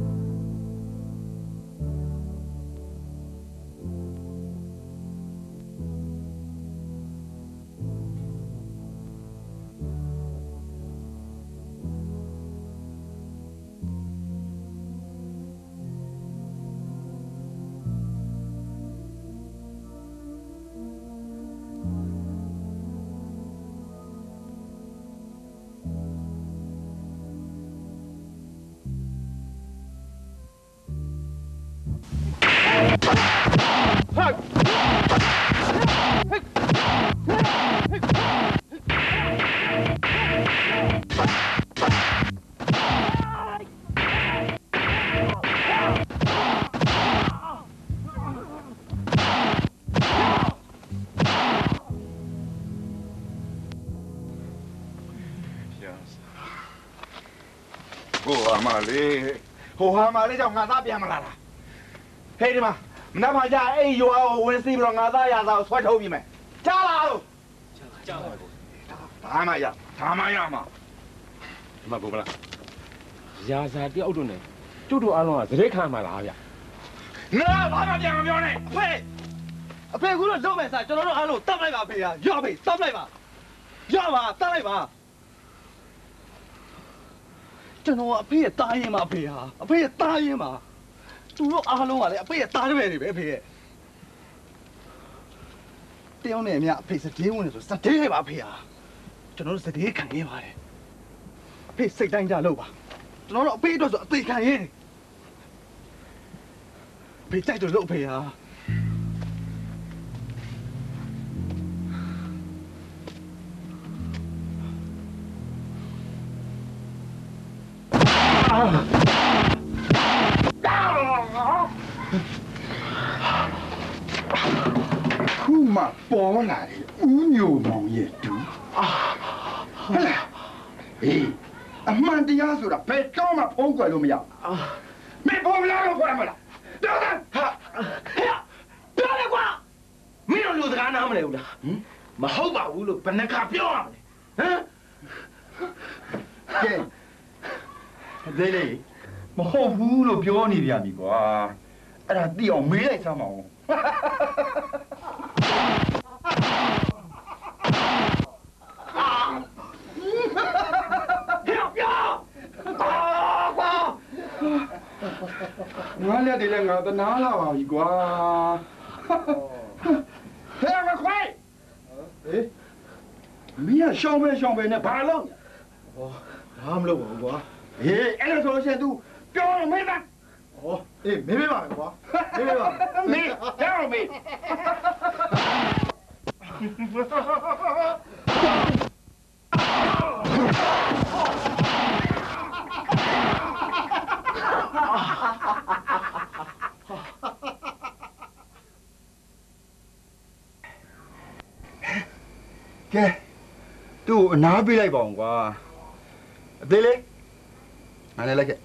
ဟိုဟာမလေးကြောင့်ငါသားပြန်မလာတာဟေးဒီမှာမနှက်ဖာကြအဲ့ရွာကိုဝင်စီးပြီးတော့ငါသားရသားကိုဆွဲထုတ်ပြီးမယ်ကြားလာလို့ကြားပါဘူးဒါမှရဒါမှရမှာဒီမှာဘုမလားရာဇာတယောက်တို့နဲ့ကျုပ်တို့အားလုံးကသတိခံမှာလားဗျငါဘာမှပြန်မပြောနဲ့အဖေအဖေကလို့လုံးမယ်စားကျွန်တော်တို့အားလုံးတတ်လိုက်ပါဖေဟာရော့ဖေတတ်လိုက်ပါရော့ပါတတ်လိုက်ပါကျွန်တော်အဖေရဲ့တားရင်ပါအဖေဟာအဖေရဲ့တားရင်ပါသူတို့အားလုံးကလည်းအဖေရဲ့တားတယ်ပဲနေပဲအဖေရဲ့တယောက်နဲ့အမြအဖေစတဲ့ဝင်ဆိုစတဲ့ပါဖေဟာကျွန်တော်တို့စတဲ့ခံရပါတယ်အဖေစိတ်တိုင်းကြလို့ပါကျွန်တော်တို့အဖေအတွက်ဆိုအသေးခံရတယ်ဖေတိုက်တော့လို့အဖေဟာခုမှပေါ်လာတယ်ဦးညိုမောင်ရဲ့တူအာဟဲ့အေးအမှန်တရားဆိုတာဘယ်တော့မှဖုံးကွယ်လို့မရဘူးမင်းပေါ်လာတော့ကွာမလားတော်တယ်ဟာဟဲ့ပြောလေကွာမင်းတို့လူစကားနားမလဲဘူးလားမဟုတ်ပါဘူးလို့ဘယ်နှခါပြောရမလဲဟမ်ကဲဒေးလေးမဟုတ်ဘူးလို့ပြောနေပြန်ပြီကွာအဲ့ဒါသိအောင်မေးလိုက်စမ်းပါဦးငါလည်းဒီလည်းငါတနာလာပါပြီကွာဟဲ့မခွေဟေးမင်းကရှောင်းပဲရှောင်းပဲနဲ့ဘာလုပ်လဲဟောဘာမလုပ်ပါဘူးကွာဟေးအဲ့လိုဆိုလို့ရှိရင် तू ပြောတော့မေးသားဟောအေးမေးမေးပါမယ်ကွာမေးမေးပါမေးပြောမေးကဲသူ့အနားပေးလိုက်ပါအောင်ကွာအသေးလေးငါလည်းလိုက်ခဲ့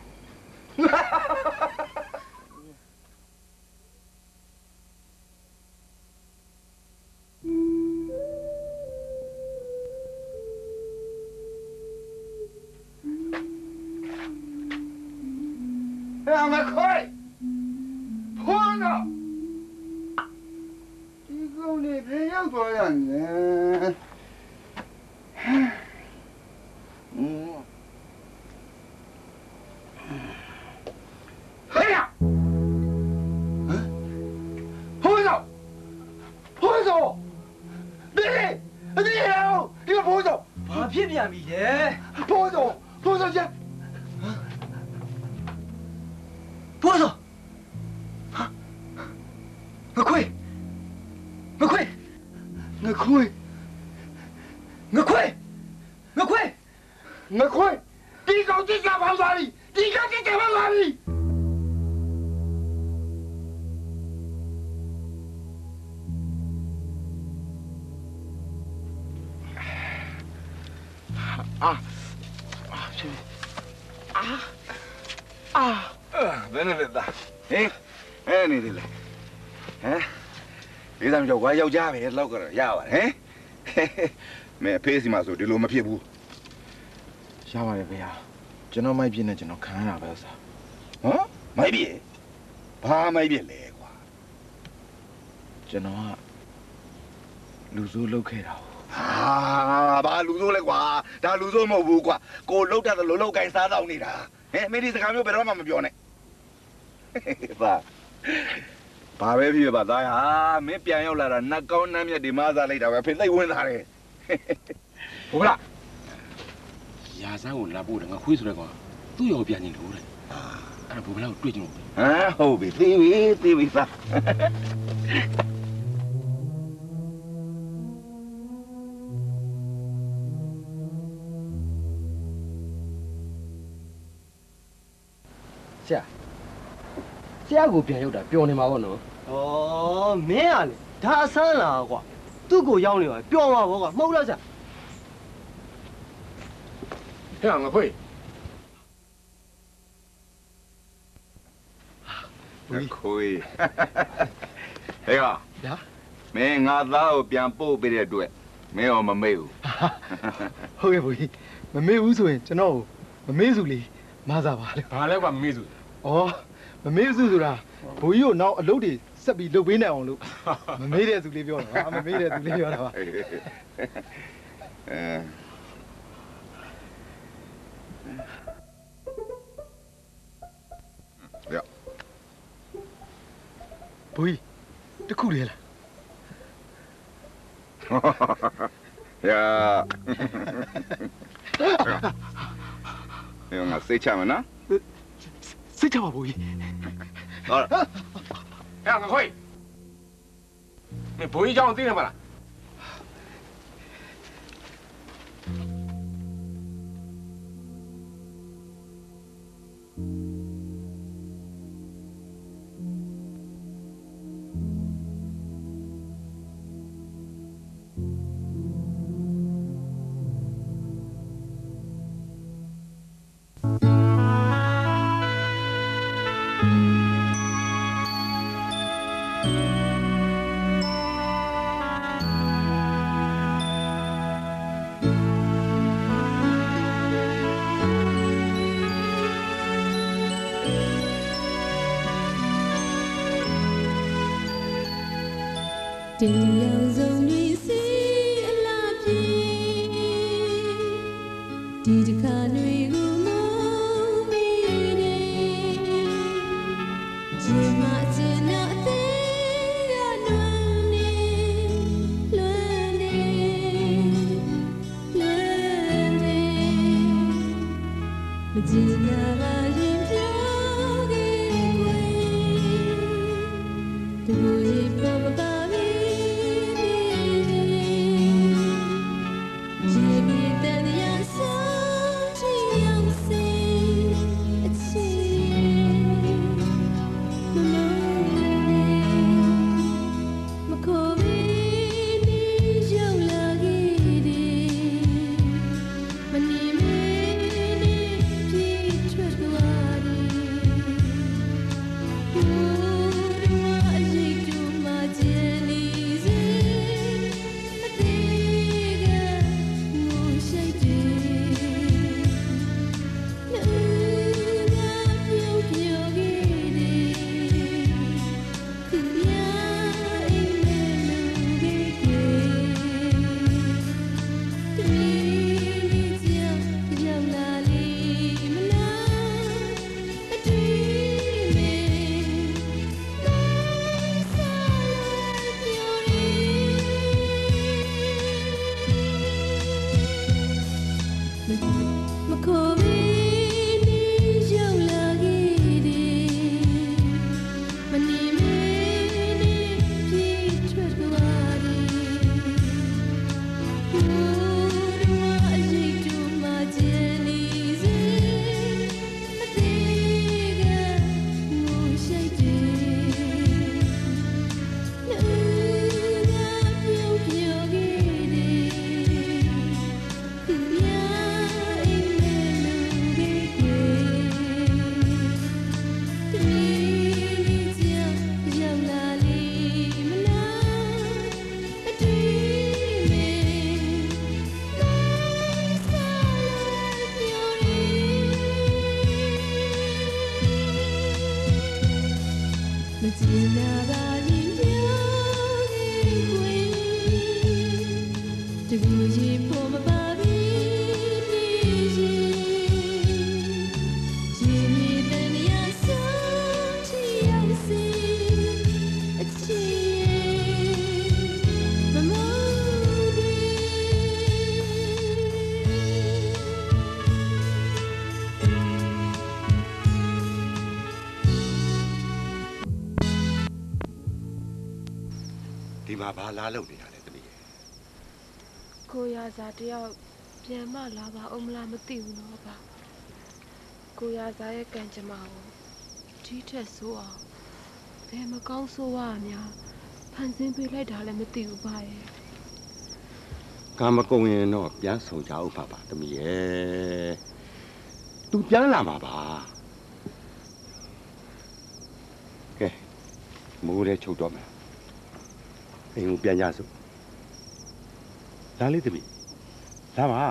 哎，我快！破了！这个你别要多样呢。嗯。哎呀！嗯？破手！破手！弟弟，弟弟，这个破手！把骗骗米的！破手！破手去！波子，啊，我亏，我亏，我亏，我亏，我亏，我亏，地高地下跑哪里？地高地下跑哪里？啊，啊，这，啊，啊。ဘယ်နဲ့လဲသားဟင်အဲ့နေတယ်လေဟမ်ဒီသားမျိုးကွာယောက်ျားပဲလောက်ကြတော့ရပါတယ်ဟင်မင်းအဖေးစီမှာဆိုဒီလိုမဖြစ်ဘူးရပါတယ်ဗျာကျွန်တော်မိုက်ပြင်းနဲ့ကျွန်တော်ခံရတာပဲဥစားဟမ်မိုက်ပြင်းဘာမိုက်ပြင်းလဲကွာကျွန်တော်ကလူစိုးလုတ်ခဲ့တာဟာဘာလူစိုးလဲကွာဒါလူစိုးမဟုတ်ဘူးကွာကိုလုတ်တတ်တယ်လို့လုတ်ကိုင်းစားတော့နေတာဟင်မင်းဒီစကားမျိုးဘယ်တော့မှမပြောနဲ့ဘာဘာပဲဖြစ်ပါသားဟာမင်းပြန်ရောက်လာတာနတ်ကောင်းနတ်မြတ်ဒီမစားလိုက်တာပဲဖေသိဝင်လာတယ်ဟုတ်လားရာဇန်းကိုလာပို့တယ်ငါခွေးဆိုတဲ့ကောင်သူ့ရောပြန်နေလို့တဲ့အဲ့ဒါဘုရားကိုတွေ့ကြည့်လို့ဟမ်ဟုတ်ပြီသိပြီသိပြီသားဆရာဆရာကိုပြန်ရောက်တာပျော်နေမှာပေါ့နော်ဩမင်းကလေဒါအဆန်းလာကွာသူ့ကိုရောက်နေပါပျော်မှာပေါ့ကွာမဟုတ်လားဆရာဟဲ့ငါခွေးခွေးဟဲ့ကဗျာမင်းငါသားကိုပြန်ပို့ပေးတဲ့အတွက်မင်းရောမမေ့ဘူးဟုတ်ကဲ့ဘူးမမေ့ဘူးဆိုရင်ကျွန်တော်မမေ့စုလေးမစားပါလေဘာလဲကွာမမေ့စုဩမမေ့စုဆိုတာဘိုးကြီးကိုနောက်အလုပ်တွေဆက်ပြီးလုပ်ပေးနိုင်အောင်လို့မမေ့တဲ့သူလေးပြောတာမမေ့တဲ့သူလေးပြောတာပါအဲရဘိုးကြီးတခုလေလား呀，哎呦，我谁吃嘛呢？ 谁吃嘛不会？ 好了， 哎呀，赶快！你不会叫我对了吧啦？ 这样总对谁拉皮，地的看对个梦迷的，只嘛只那得呀轮的轮的轮的，不知那个人飘的归，都不知爸爸。 ဒီမှာဘာလာလုပ်နေတာလဲတမီးကိုရစာတယောက်ပြန်မလာပါအောင်မလားမသိဘူးနော်ဗျကိုရစာရဲ့ကံကြမ္မာကိုဒီထက်ဆိုးအောင်ဘယ်မကောင်းဆိုးရများဖန်ဆင်းပေးလိုက်တာလည်းမသိဘူးဗျရဲ့ကံမကုန်ရင်တော့ပြန်ဆုံကြအောင်ပါပါတမီးရဲ့သူပြန်လာမှာပါကဲမိုးလေးချုပ်တော့မယ်အိမ်ကိုပြန်ကြစို့လာလေးတမီးလာပါ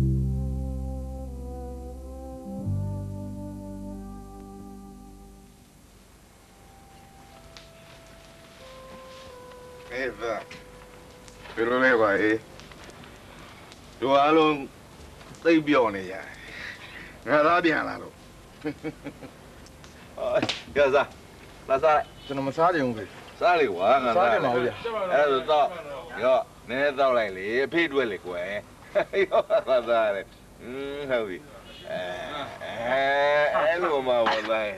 Eva, pero le va eh. Yo alo, estoy bien ya. Nada bien alo. Ya sa, la sa. ကျွန်တော်မစားကြဘူးပဲစားလေကွာငါစားတယ်မဟုတ်ဗျာအဲ့ဒါတော့ရောနဲတော့လိုက်လေအဖေတွေ့လေကွယ်ရောသာသာလေอืมဟုတ်ပြီအဲအဲလိုမှမဟုတ်လား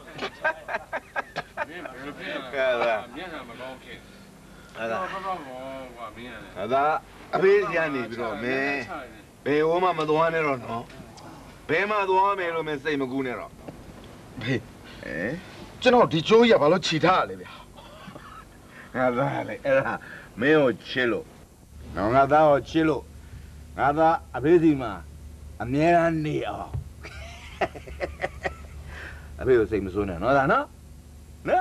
မင်းဘယ်ဖြစ်လဲမျက်နှာမကောင်းဖြစ်အဲ့ဒါဘာဘာဘောကွာမင်းရတယ်အဲ့ဒါအဖေးစီကနေပြီးတော့မင်းဘယ်ဟိုမှမသွားနဲ့တော့နော်ဘယ်မှသွားမယ်လို့မင်းစိတ်မကူးနဲ့တော့ဖေးအဲကျွန်တော်ဒီကျိုးကြီးကဘာလို့ခြိထားရလဲဗျာငါသားလေအဲ့ဒါမင်းကိုချစ်လို့နော်ငါသားကိုချစ်လို့ငါသားအဖေးစီမှာအမြဲတမ်းနေအောင်အဖေကိုစိတ်မဆိုးနဲ့နော်ဒါနော်နော်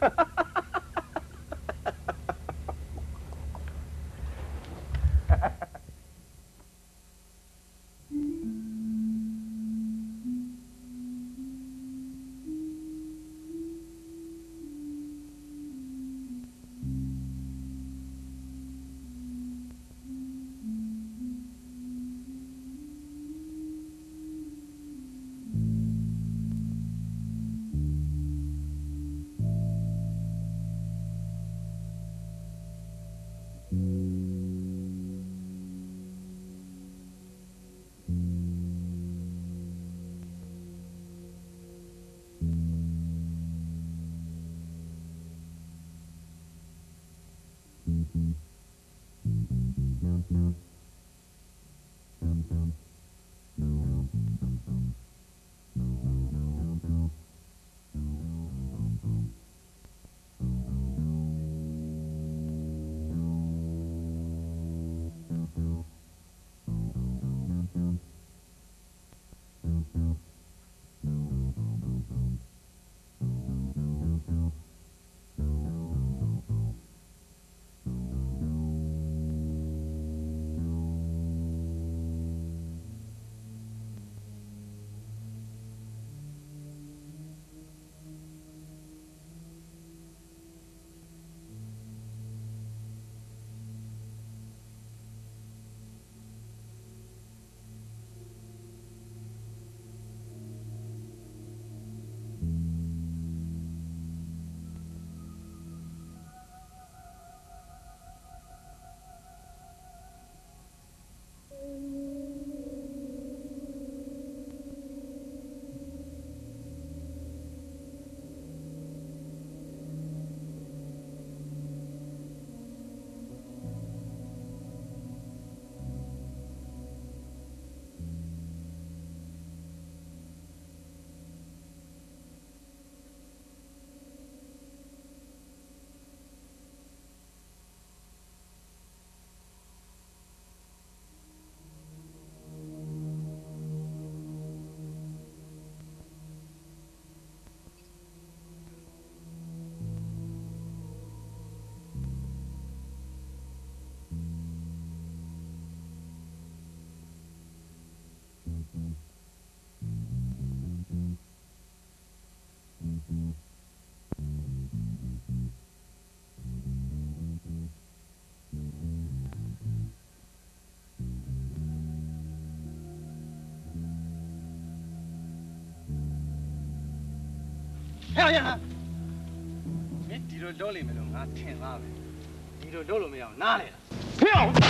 ဟဲ့ရဟမင်းဒီလိုလုပ်လိမ့်မယ်လို့ငါထင်သားပဲဒီလိုလုပ်လို့မရအောင်နားလေလားဖျောက်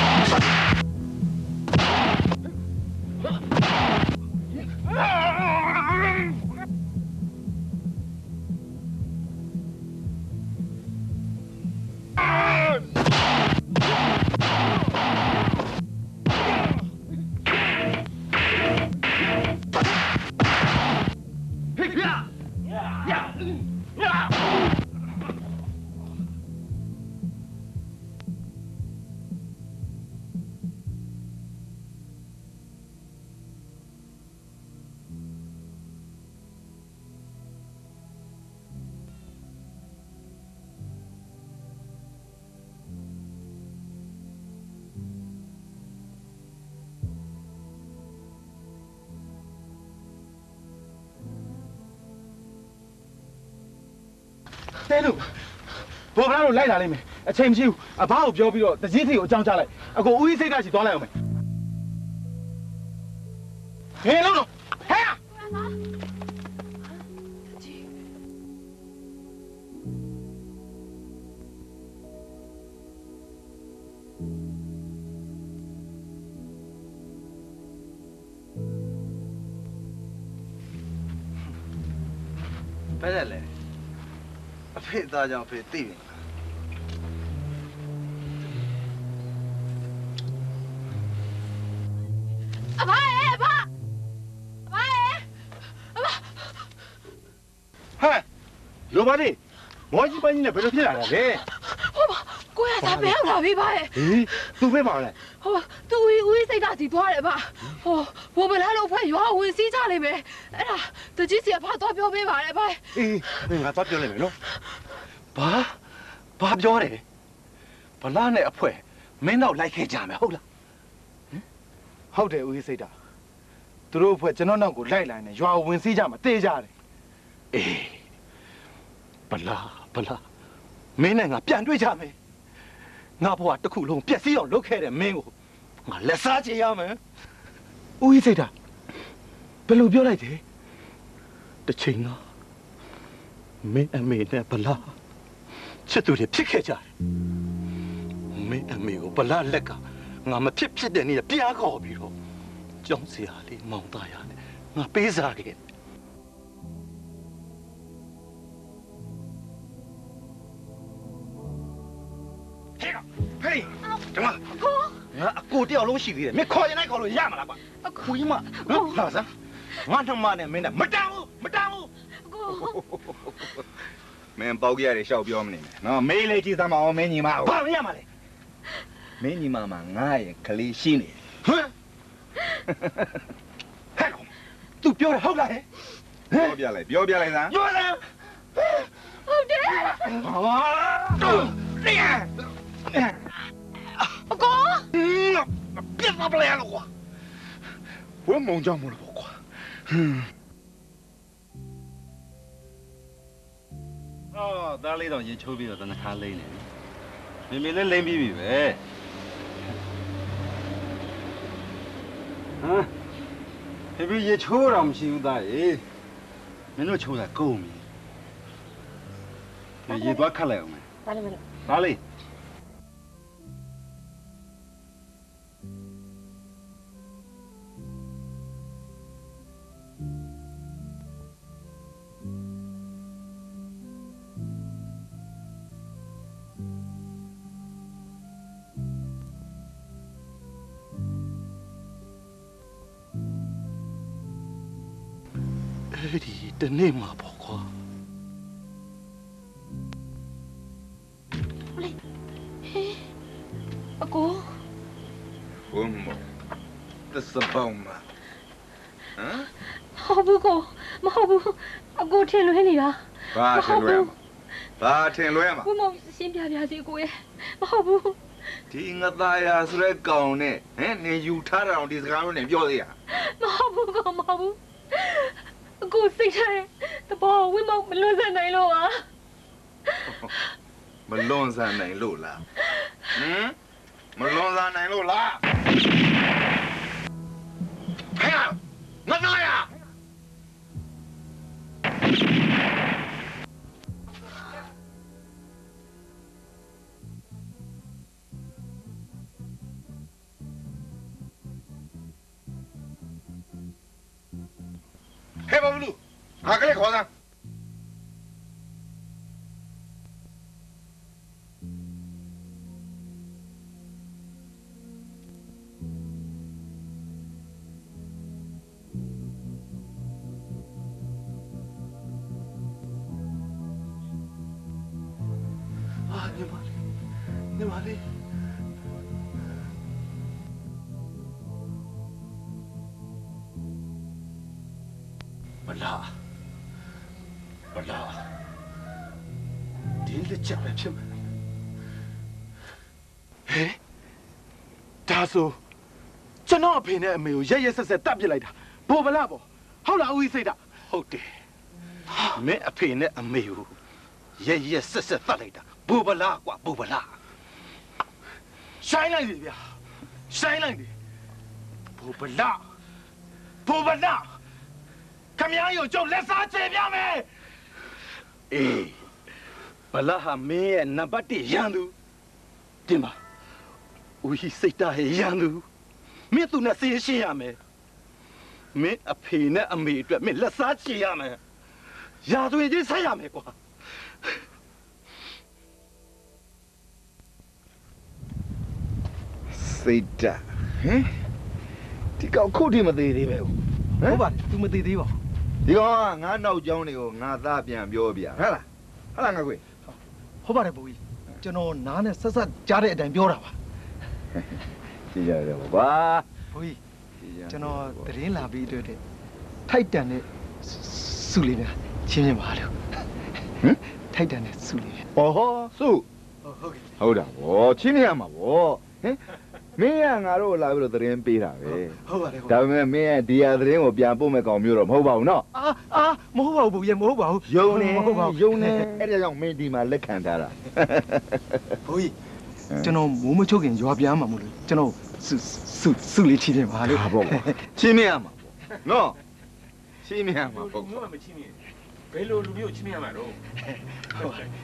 တဲလို့ဘောကလာတို့လိုက်လာလိမ့်မယ်အချိန်မရှိဘူးအဘကိုပြောပြီးတော့တကြီးစီကိုအကြောင်းကြားလိုက်အကိုဦးကြီးစိတ်ဓာတ်ရှိသွားလိုက်အောင်မယ်ဟဲ့လို့တော့ဟဲ့။ဘယ်နဲ့လဲအဖေသားကြောင့်အဖေသိပြီအဖရဲ့အဖအဖရဲ့အဖဟဲ့လိုပါလေမောကြီးပိုင်းကြီးနဲ့ဘယ်လိုဖြစ်လာတာလဲဟိုပါကိုရသားဘယ်ရောက်လာပြီဖရဲ့ဟေးသူပဲပါလဲဟိုသူဦးဦးစိတ်ဓာတ်ကြီးသွားတယ်ဗျဟိုဘိုးဘလာလို့ဖွဲ့ရွာဝင်စီးကြလိမ့်မယ်အဲ့ဒါတကြီးစီအဖသွားပြောပေးပါလေဗျအေးငါသွားပြောလိုက်မယ်နော်ဘာဘာပြောတယ်ဗလာနဲ့အဖွဲမင်းတော့လိုက်ခဲ့ကြမယ်ဟုတ်လားဟုတ်တယ်ဦးစိတ်ဓာတ်သူတို့အဖွဲကျွန်တော်နောက်ကိုလိုက်လိုက်နေရွာဝင်စီးကြမှာတေးကြတယ်အေးဗလာဗလာမင်းနဲ့ငါပြန်တွေ့ကြမယ်ငါဘဝတစ်ခုလုံးပြက်စီးအောင်လုပ်ခဲ့တဲ့မင်းကိုငါလက်စားချေရမယ်ဦးကြီးစိတ်ဓာတ်ဘယ်လိုပြောလိုက်တယ်တစ်ချိန်ကမင်းအမေနဲ့ဗလာချစ်သူတွေဖြစ်ခဲ့ကြတယ်မင်းအမေကိုဗလာလက်ကငါမဖြစ်ဖြစ်တဲ့နေ့ပြားခေါ်ပြီးတော့ကြောင်းစရာလေးမောင်သားရတယ်ငါပေးစားခဲ့ဟေးဒီမှာငါအကိုတယောက်လုံးရှိသေးတယ်မင်းခေါ်ရင်လိုက်ခေါ်လို့ရမှာလားကွာအခွေးမနော်လာစမ်းငါနှမနဲ့မင်းနဲ့မတောင်းဘူးမတောင်းဘူးမင်းပေါက်ကြရတယ်ရှောက်ပြောမနေနဲ့နော်မေးလေးကြည့်သမ်းမအောင်မင်းညီမဘာမရမှာလဲမင်းညီမမှာငါရဲ့ကလေးရှိနေဟမ်ဟဲ့ကောင် तू ပြောတယ်ဟုတ်လားဟဲ့ပြောပြလိုက်ပြောပြလိုက်စမ်းပြောစမ်းဟုတ်တယ်ဟာတော့နေအကောပြတ်သွားပလဲလို့ကွာဝဲမုံကြောင်မလို့ပေါ့ကွာဟမ်အော်သားလေးတော့ရင်ချိုးပြီးတော့တနခါလိမ့်နေပြီမေမေလည်းလိမ့်ပြီးပြီပဲဟမ်ဖေဖေရေချိုးတော့မရှိဘူးသားရေမင်းတို့ချိုးတာကုန်ပြီရေသွားခတ်လိုက်အောင်မယ်သားလေးမလို့သားလေးအဲ့ဒီတနေ့မှာပေါ့ကွာအကိုဘုံမတစပေါင်းမဟမ်ဟုတ်ဘူးကိုမဟုတ်ဘူးအကိုထင်လွဲနေတာဘာထင်လွဲမှာဘာထင်လွဲမှာဘုမရှင်းပြပြစီကိုရဲ့မဟုတ်ဘူးဒီငသားရဆိုတဲ့ကောင်နဲ့ဟမ်နေယူထားတာအောင်ဒီစကားလုံးနဲ့ပြောသေးရမဟုတ်ဘူးကောမဟုတ်ဘူးအကိုစိတ်ထားတဘောဝင်းမောင်မလွန်ဆန်နိုင်လို့ပါမလွန်ဆန်နိုင်လို့လားဟမ်မလွန်ဆန်နိုင်လို့လားဟဲ့ငသားရဟဲ့ဘာလို့ငါကလေးခေါ်စမ်းအာညီမလေးညီမလေးဗလာဗလာဒီလက်ချက်ပဲဖြစ်မယ်ဟဲ့ဒါဆိုကျွန်တော်အဖေနဲ့အမေကိုရက်ရက်ဆက်ဆက်တတ်ပစ်လိုက်တာဘိုးဗလာပေါ့ဟုတ်လားဦးကြီးစိတ်တာဟုတ်တယ်မင်းအဖေနဲ့အမေကိုရက်ရက်ဆက်ဆက်တတ်လိုက်တာဘိုးဗလာကွာဘိုးဗလာရှိုင်းလိုက်ပြီဗျာရှိုင်းလိုက်ပြီဘိုးဗလာဘိုးဗလာခမရရုံကျုပ်လက်စားချေပြမယ်အေးဗလာဟာမင်းရဲ့နံပါတ်တစ်ရန်သူတင်ပါဦးဟိစိတ်တာရဲ့ရန်သူမင်းသူနဲ့ဆေးရှင်းရမယ်မင်းအဖေနဲ့အမေအတွက်မင်းလက်စားချေရမယ်ရာသွေးချင်းဆက်ရမယ်ကွာစိတ်ဓာတ်ဟင်ဒီကောင်ခုထိမသေးသေးပဲဟုတ်ပါတယ် तू မသေးသေးပါဘူးဒီကောင်ကငါနောက်ကျောင်းတွေကိုငါသားပြန်ပြောပြဟဲ့လားဟဲ့လားငါကွေဟုတ်ပါတယ်ဘိုးကြီးကျွန်တော်နားနဲ့ဆက်ဆက်ကြားတဲ့အတိုင်းပြောတာပါကြည့်ရတယ်ကွာဘိုးကြီးကျွန်တော်သတင်းလာပြီးတွေ့တဲ့ထိုက်တန်တဲ့စုလေးများချင်းချင်းပါလို့ဟမ်ထိုက်တန်တဲ့စုလေးဟောဟောစုဟုတ်ကဲ့ဟုတ်တာဗောချင်းနေရမှာဗောဟင်မင်းကငါတို့လာပြီးတော့သတင်းပေးတာပဲဟုတ်ပါတယ်ဒါပေမဲ့မင်းကဒီဟာသတင်းကိုပြန်ပို့မဲ့ကောင်မျိုးတော့မဟုတ်ပါဘူးနော်အာအာမဟုတ်ပါဘူးဘိုးကြီးမဟုတ်ပါဘူးယုံနေယုံနေအဲ့ဒါကြောင့်မင်းဒီမှာလက်ခံထားတာဘိုးကြီးကျွန်တော်မိုးမချုပ်ခင်ရွာပြန်မှာမလို့ကျွန်တော်စုစုစုလေးချင်းချင်းပါလို့ဟာဗောချင်းနေရမှာဗောနော်ချင်းနေရမှာဗောလူမျိုးမချင်းမြင်ဘယ်လိုလူမျိုးချင်းမြင်ရမှာတော့ဟုတ်ဟမ်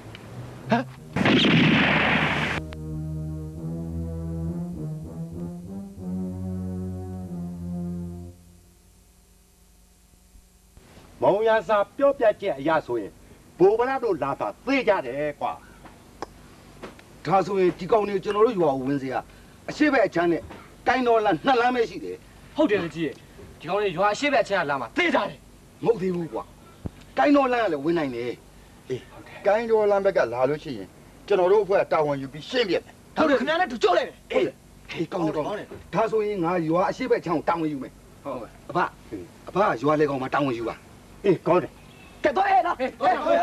မောင်ရစာပြောပြချက်အရာဆိုရင်ဘိုးဗလာတို့လာတာသိကြတယ်ကွာဒါဆိုရင်ဒီကောင်တွေကျွန်တော်တို့ရွာကိုဝင်စေရအရှိပဲအချမ်းနဲ့တိုင်းတော်လမ်းနှစ်လမ်းပဲရှိတယ်ဟုတ်တယ်လေကြီးဒီကောင်တွေရွာအရှိပဲအချမ်းကလာမှာသိကြတယ်မဟုတ်သေးဘူးကွာတိုင်းတော်လမ်းကလည်းဝင်နိုင်တယ်အေးကိုင်းတော်လမ်းဘက်ကလာလို့ရှိရင်ကျွန်တော်တို့အဖွဲ့တာဝန်ယူပြီးရှင်းပြတယ်ဟုတ်တယ်ခင်ဗျားလည်းတို့ကြောက်လိုက်တယ်အေးဟေးကောင်းတယ်ကောင်းတယ်ဒါဆိုရင်ငါရွာအရှိပဲအချမ်းကိုတာဝန်ယူမယ်ဟုတ်ကဲ့အဖအဖကရွာလေကောင်မှာတာဝန်ယူပါအေးကောင်းတယ်ကဲတော့အေးနော်ဟေးဟေးဟေး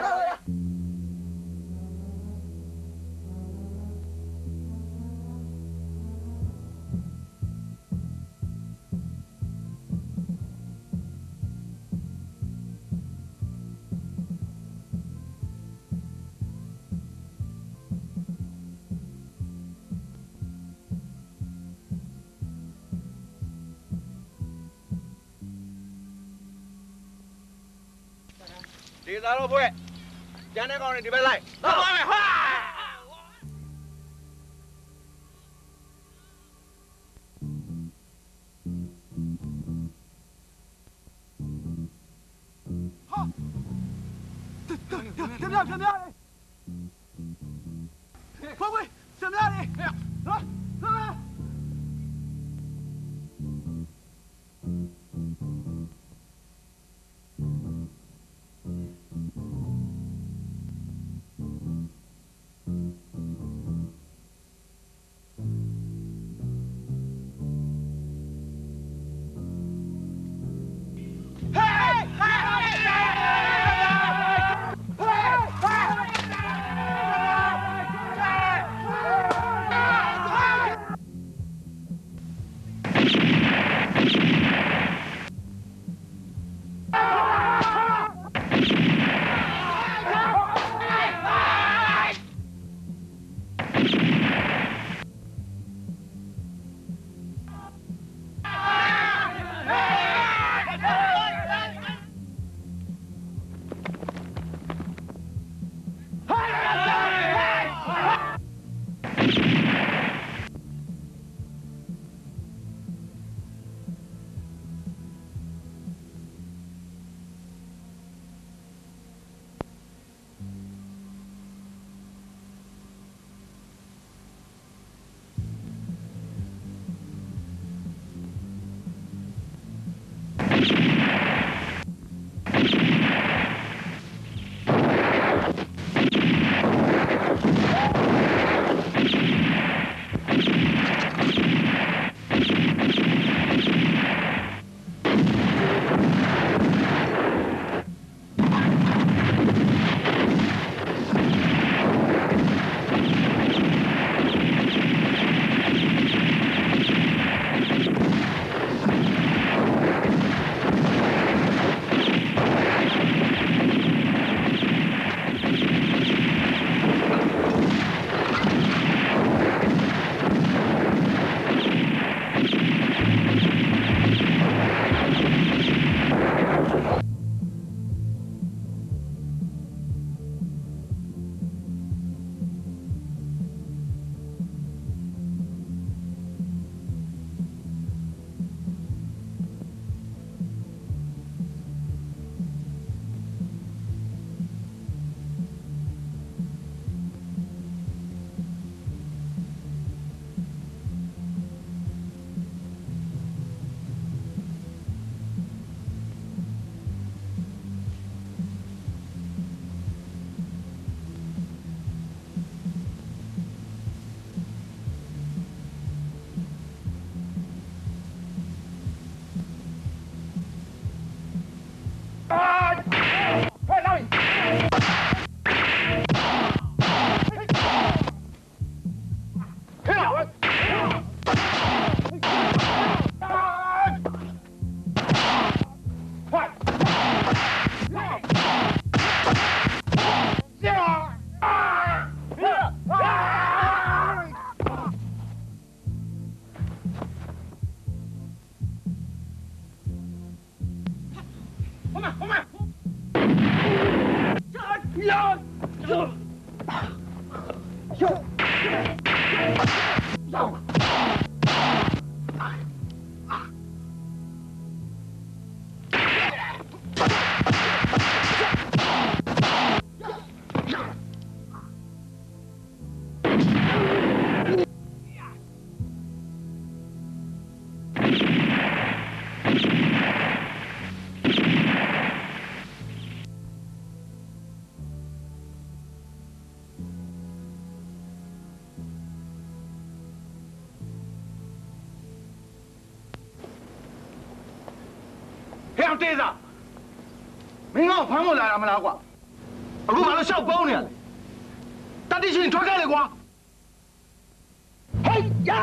ဒီသားတော့ဘွဲကျန်တဲ့ကောင်တွေဒီဘက်လိုက်သွားပါမယ်ဟာဟာပြပြပြပြလေဘွဲဘွဲစမလာလေဟာဟာ后面后面。呀！走。走。走。 တေးစားမင်းကဖမ်းဖို့လာတာမလားကွာအခုဘာလို့ရှောက်ပေါင်းနေရလဲတတိရှင်ထွက်ခဲ့လေကွာဟေးယာ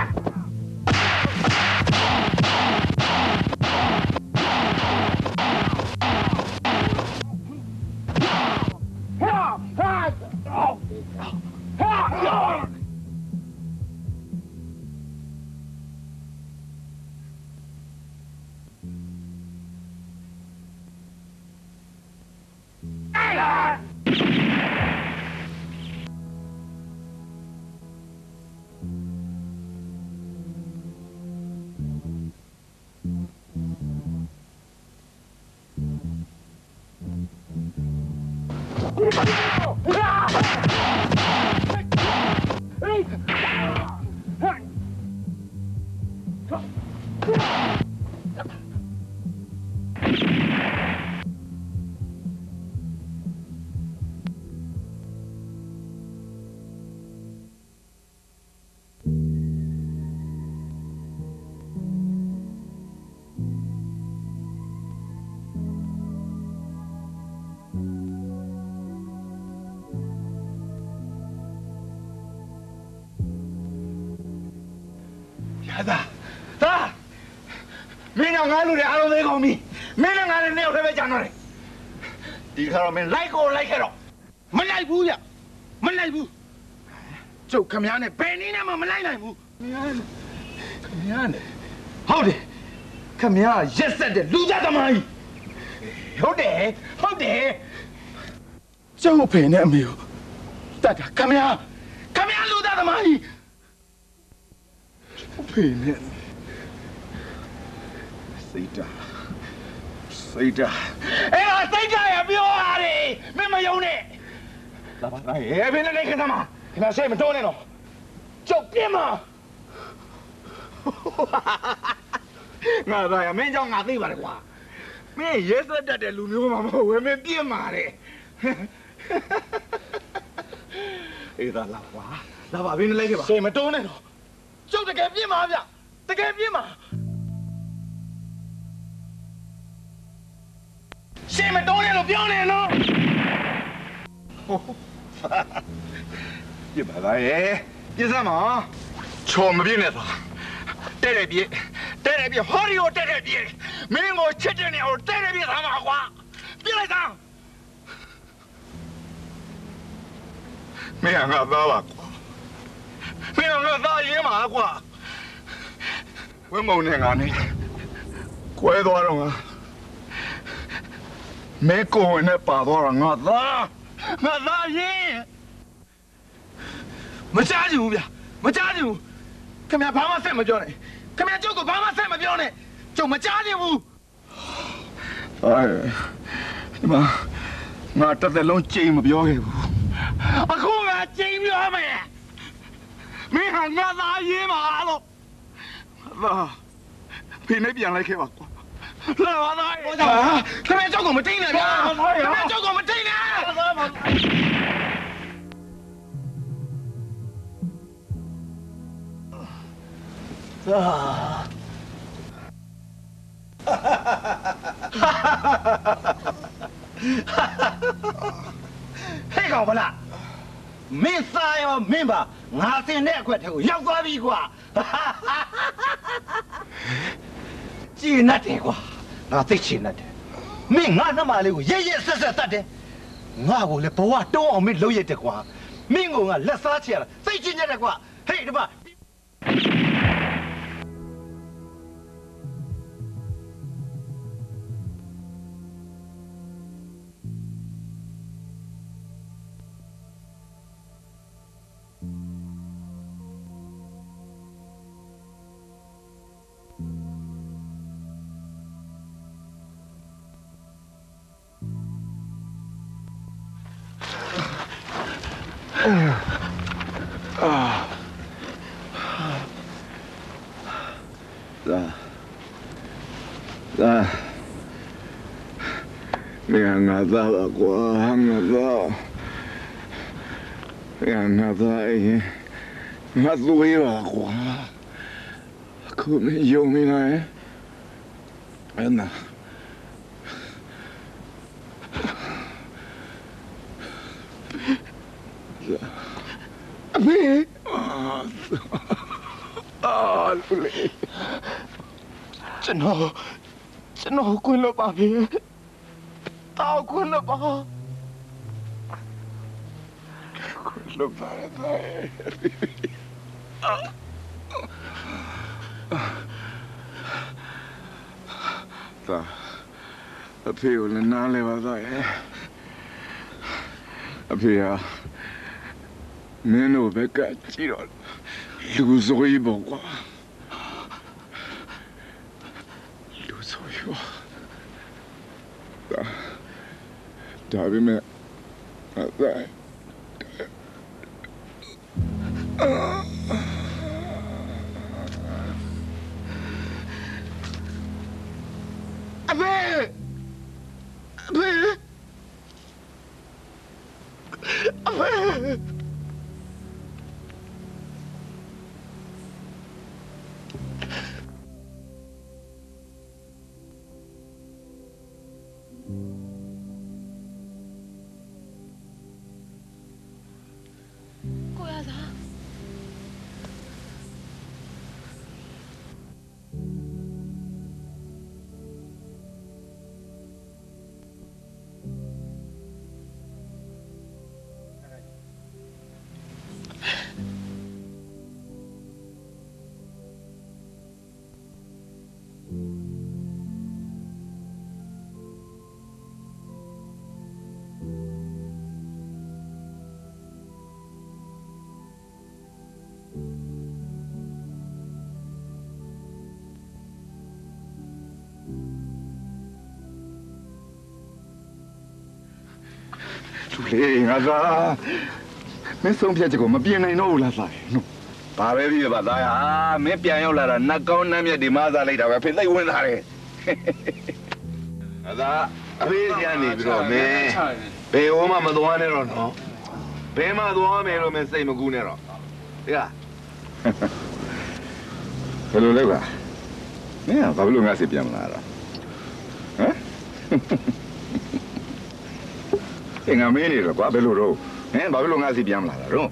ငါလူတွေအားလုံးသေးကုန်ပြီမင်းနဲ့ငါနဲ့နှစ်ယောက်တည်းပဲကြာတော့တယ်ဒီခါတော့မင်းလိုက်ကိုလိုက်ခဲ့တော့မလိုက်ဘူးဗျမလိုက်ဘူးကျုပ်ခမည်းနဲ့ဘယ်နည်းနဲ့မှမလိုက်နိုင်ဘူးခမည်းခမည်းနဲ့ဟုတ်တယ်ခမည်းရက်ဆက်တဲ့လူသားသမားကြီးဟုတ်တယ်ဟုတ်တယ်ကျုပ်ဖေနဲ့အမေကိုတတ်တာခမည်းခမည်းလူသားသမားကြီးဖေနဲ့စိတ်ဓာတ်စိတ်ဓာတ်အဲ့ဒါစိတ်ဓာတ်ရပြောရတယ်မင်းမယုံနဲ့လာပါလားဟဲ့ဘယ်နဲ့လိုက်ခဏမှာခဏစိတ်မတိုးနဲ့တော့ကျုပ်ပြင်းမှာငါသားရမင်းကြောင့်ငါသိပါတယ်ကွာမင်းရဲစက်တတ်တဲ့လူမျိုးမှမဟုတ်ဘူးမင်းပြင်းမှာတဲ့အေးဒါလာကွာလာပါဘယ်နဲ့လိုက်ခဲ့ပါစိတ်မတိုးနဲ့တော့ကျုပ်တကယ်ပြင်းမှာဗျတကယ်ပြင်းမှာရှင်းမတော်နဲ့လို့ပြောနေနော်ပြပါလားရဲ့ပြစမ်းမချော်မပြင်းနဲ့သာတဲ့တဲ့ပြေတဲ့တဲ့ပြေဟော်ရီကိုတဲ့တဲ့ပြေမင်းကိုချစ်တဲ့နေအောင်တဲ့တဲ့ပြေသားမှာကွာပြလိုက်စမ်းမင်းငါသားပါကွာမင်းငါသားရေးမှာကွာဝင်းမုံနဲ့ငါနဲ့ကွဲသွားတော့ငါမဲကိုဝင်နဲ့ပါတော့ငါသားငါသားရင်မချားချင်ဘူးဗျမချားချင်ဘူးခင်ဗျာဘာမှဆက်မပြောနဲ့ခင်ဗျာကျုပ်ကဘာမှဆက်မပြောနဲ့ကျုပ်မချားချင်ဘူးအဲဒီမှာငါတစ်သက်လုံးကြိမ်မပြောခဲ့ဘူးအခုငါကြိမ်ပြောမယ်မင်းဟာငါသားရင်ပါလို့သားဖေးနေပြန်လိုက်ခဲ့ပါကွာလာပါသားရေခင်ဗျာကြောက်ကိုမထိန်နဲ့ဗျာခင်ဗျာကြောက်ကိုမထိန်နဲ့သာဟဲ့ကောင်ဗလားမင်းစားရောမင်းပါငါစင်တဲ့အခွက်ထဲကိုရောက်သွားပြီကွာကြည်နတ်တယ်ကွာငါသိချင်တယ်မင်းငါနှမလေးကိုရဲရဲဆက်ဆက်တတ်တယ်ငါကိုလည်းဘဝတုံးအောင်မင်းလုပ်ရတယ်ကွာမင်းကငါလက်စားချရတာသိချင်ရတယ်ကွာဟေးဒီမှာ啊！啊！啊！你看我咋了？我我咋？你看我咋？我醉了，我可没有没来。哎呀！别啊！啊！不嘞！真好，真好，滚了吧别！打滚了吧！滚了吧来！啊！咋？阿ဖေကိုလည်းနားလဲပါသားရဲ့အဖေကမင်းတို့ဘက်ကကြည့်တော့လူဆိုးကြီးပေါ့ကွာလူဆိုးကြီးပေါ့ဒါဒါပေမဲ့အသားအဖေအဖေအဖေကိုရသာလေငါသာမင်းဆုံးဖြတ်ချက်ကိုမပြင်နိုင်တော့ဘူးလားသားနော်ဘာပဲဖြစ်ပါသားဟာမင်းပြန်ရောက်လာတာနတ်ကောင်းနတ်မြတ်ဒီမသားလိုက်တာပဲဖေသိဝင်လာတယ်ငါသာအဖေးစီကနေပြီးတော့မင်းဘယ်ဟောမှမသွားနဲ့တော့နော်ဘယ်မှသွားမယ်လို့မင်းစိတ်မကူးနဲ့တော့ဟဲ့လားဘယ်လိုလဲကွာမင်းကဘာလို့ငါစီပြန်မလာတော့ဟမ်ငါမင်းနေတော့ကွာဘယ်လိုတော့ဟင်ဘာဖြစ်လို့ငါစီပြန်မလာတာတော့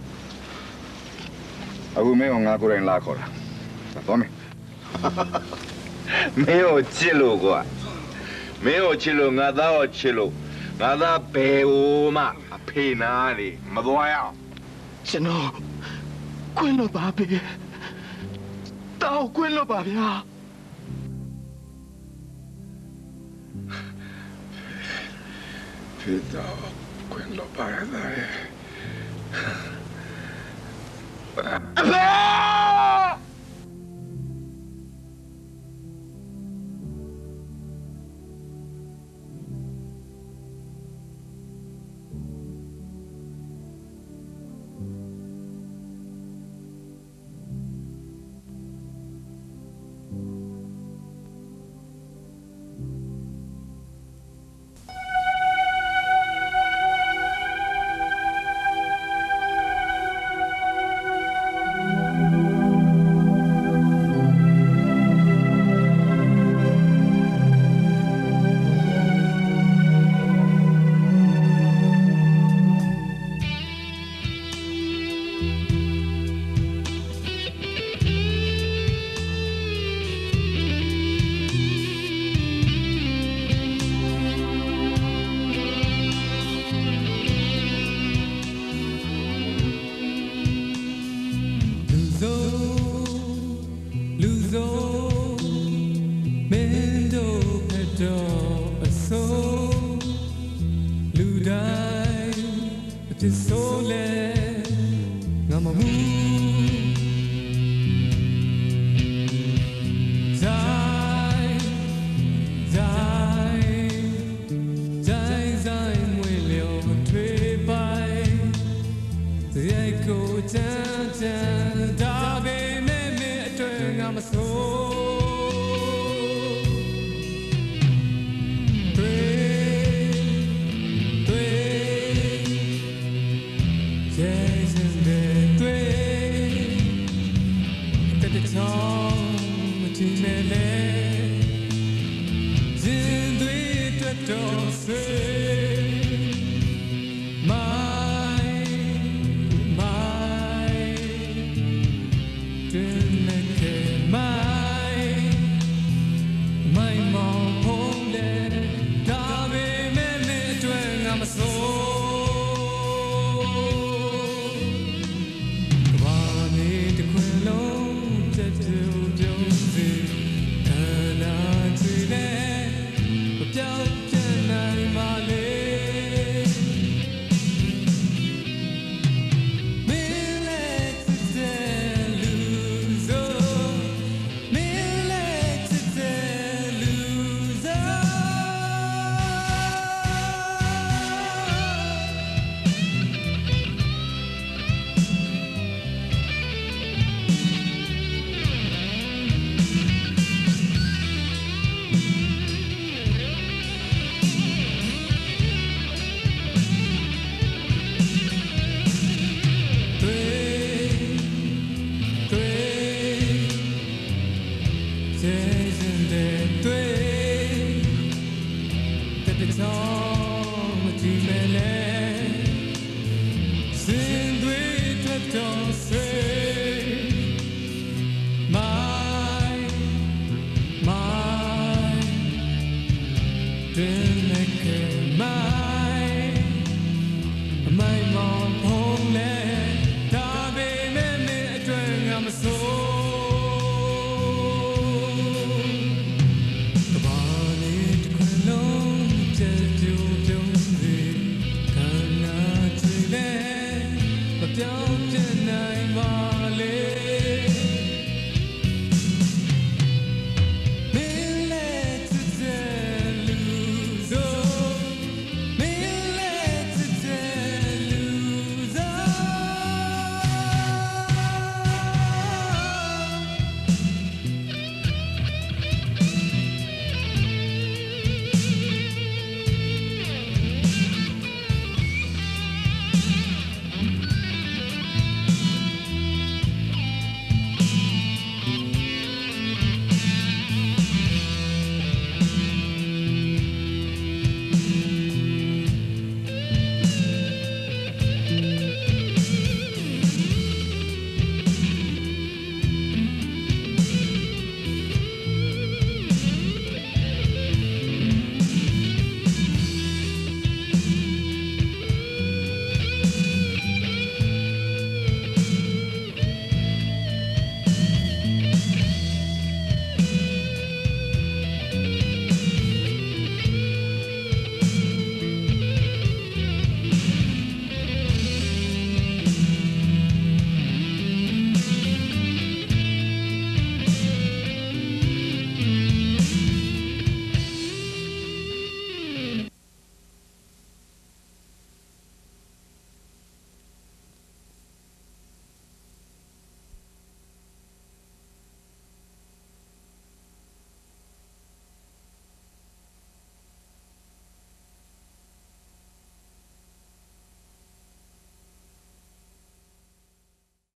အခုမင်းကငါကိုယ်တိုင်လာခေါ်တာသွားမယ်မင်းကိုချစ်လို့ကွာမင်းကိုချစ်လို့ငါသားကိုချစ်လို့ငါသားဘယ်ဟိုမှအဖေနာနေမသွားရအောင်ကျွန်တော်ခွင့်လို့ပါပဲတောက်ခွင့်လို့ပါဗျာဖေတော့ခွင့်လို့ပါရဲ့အဖေ Yeah. don't say my my didn't care my my mom home there dabe me me twen I'm so kwani de kwelong jet to don't see and I see thatပြောင်းကျန်နိုင်ပါလေမင်းလက်တဲ့လူဆိုမင်းလက်တဲ့လူဆိုDon't say my my didn't make it my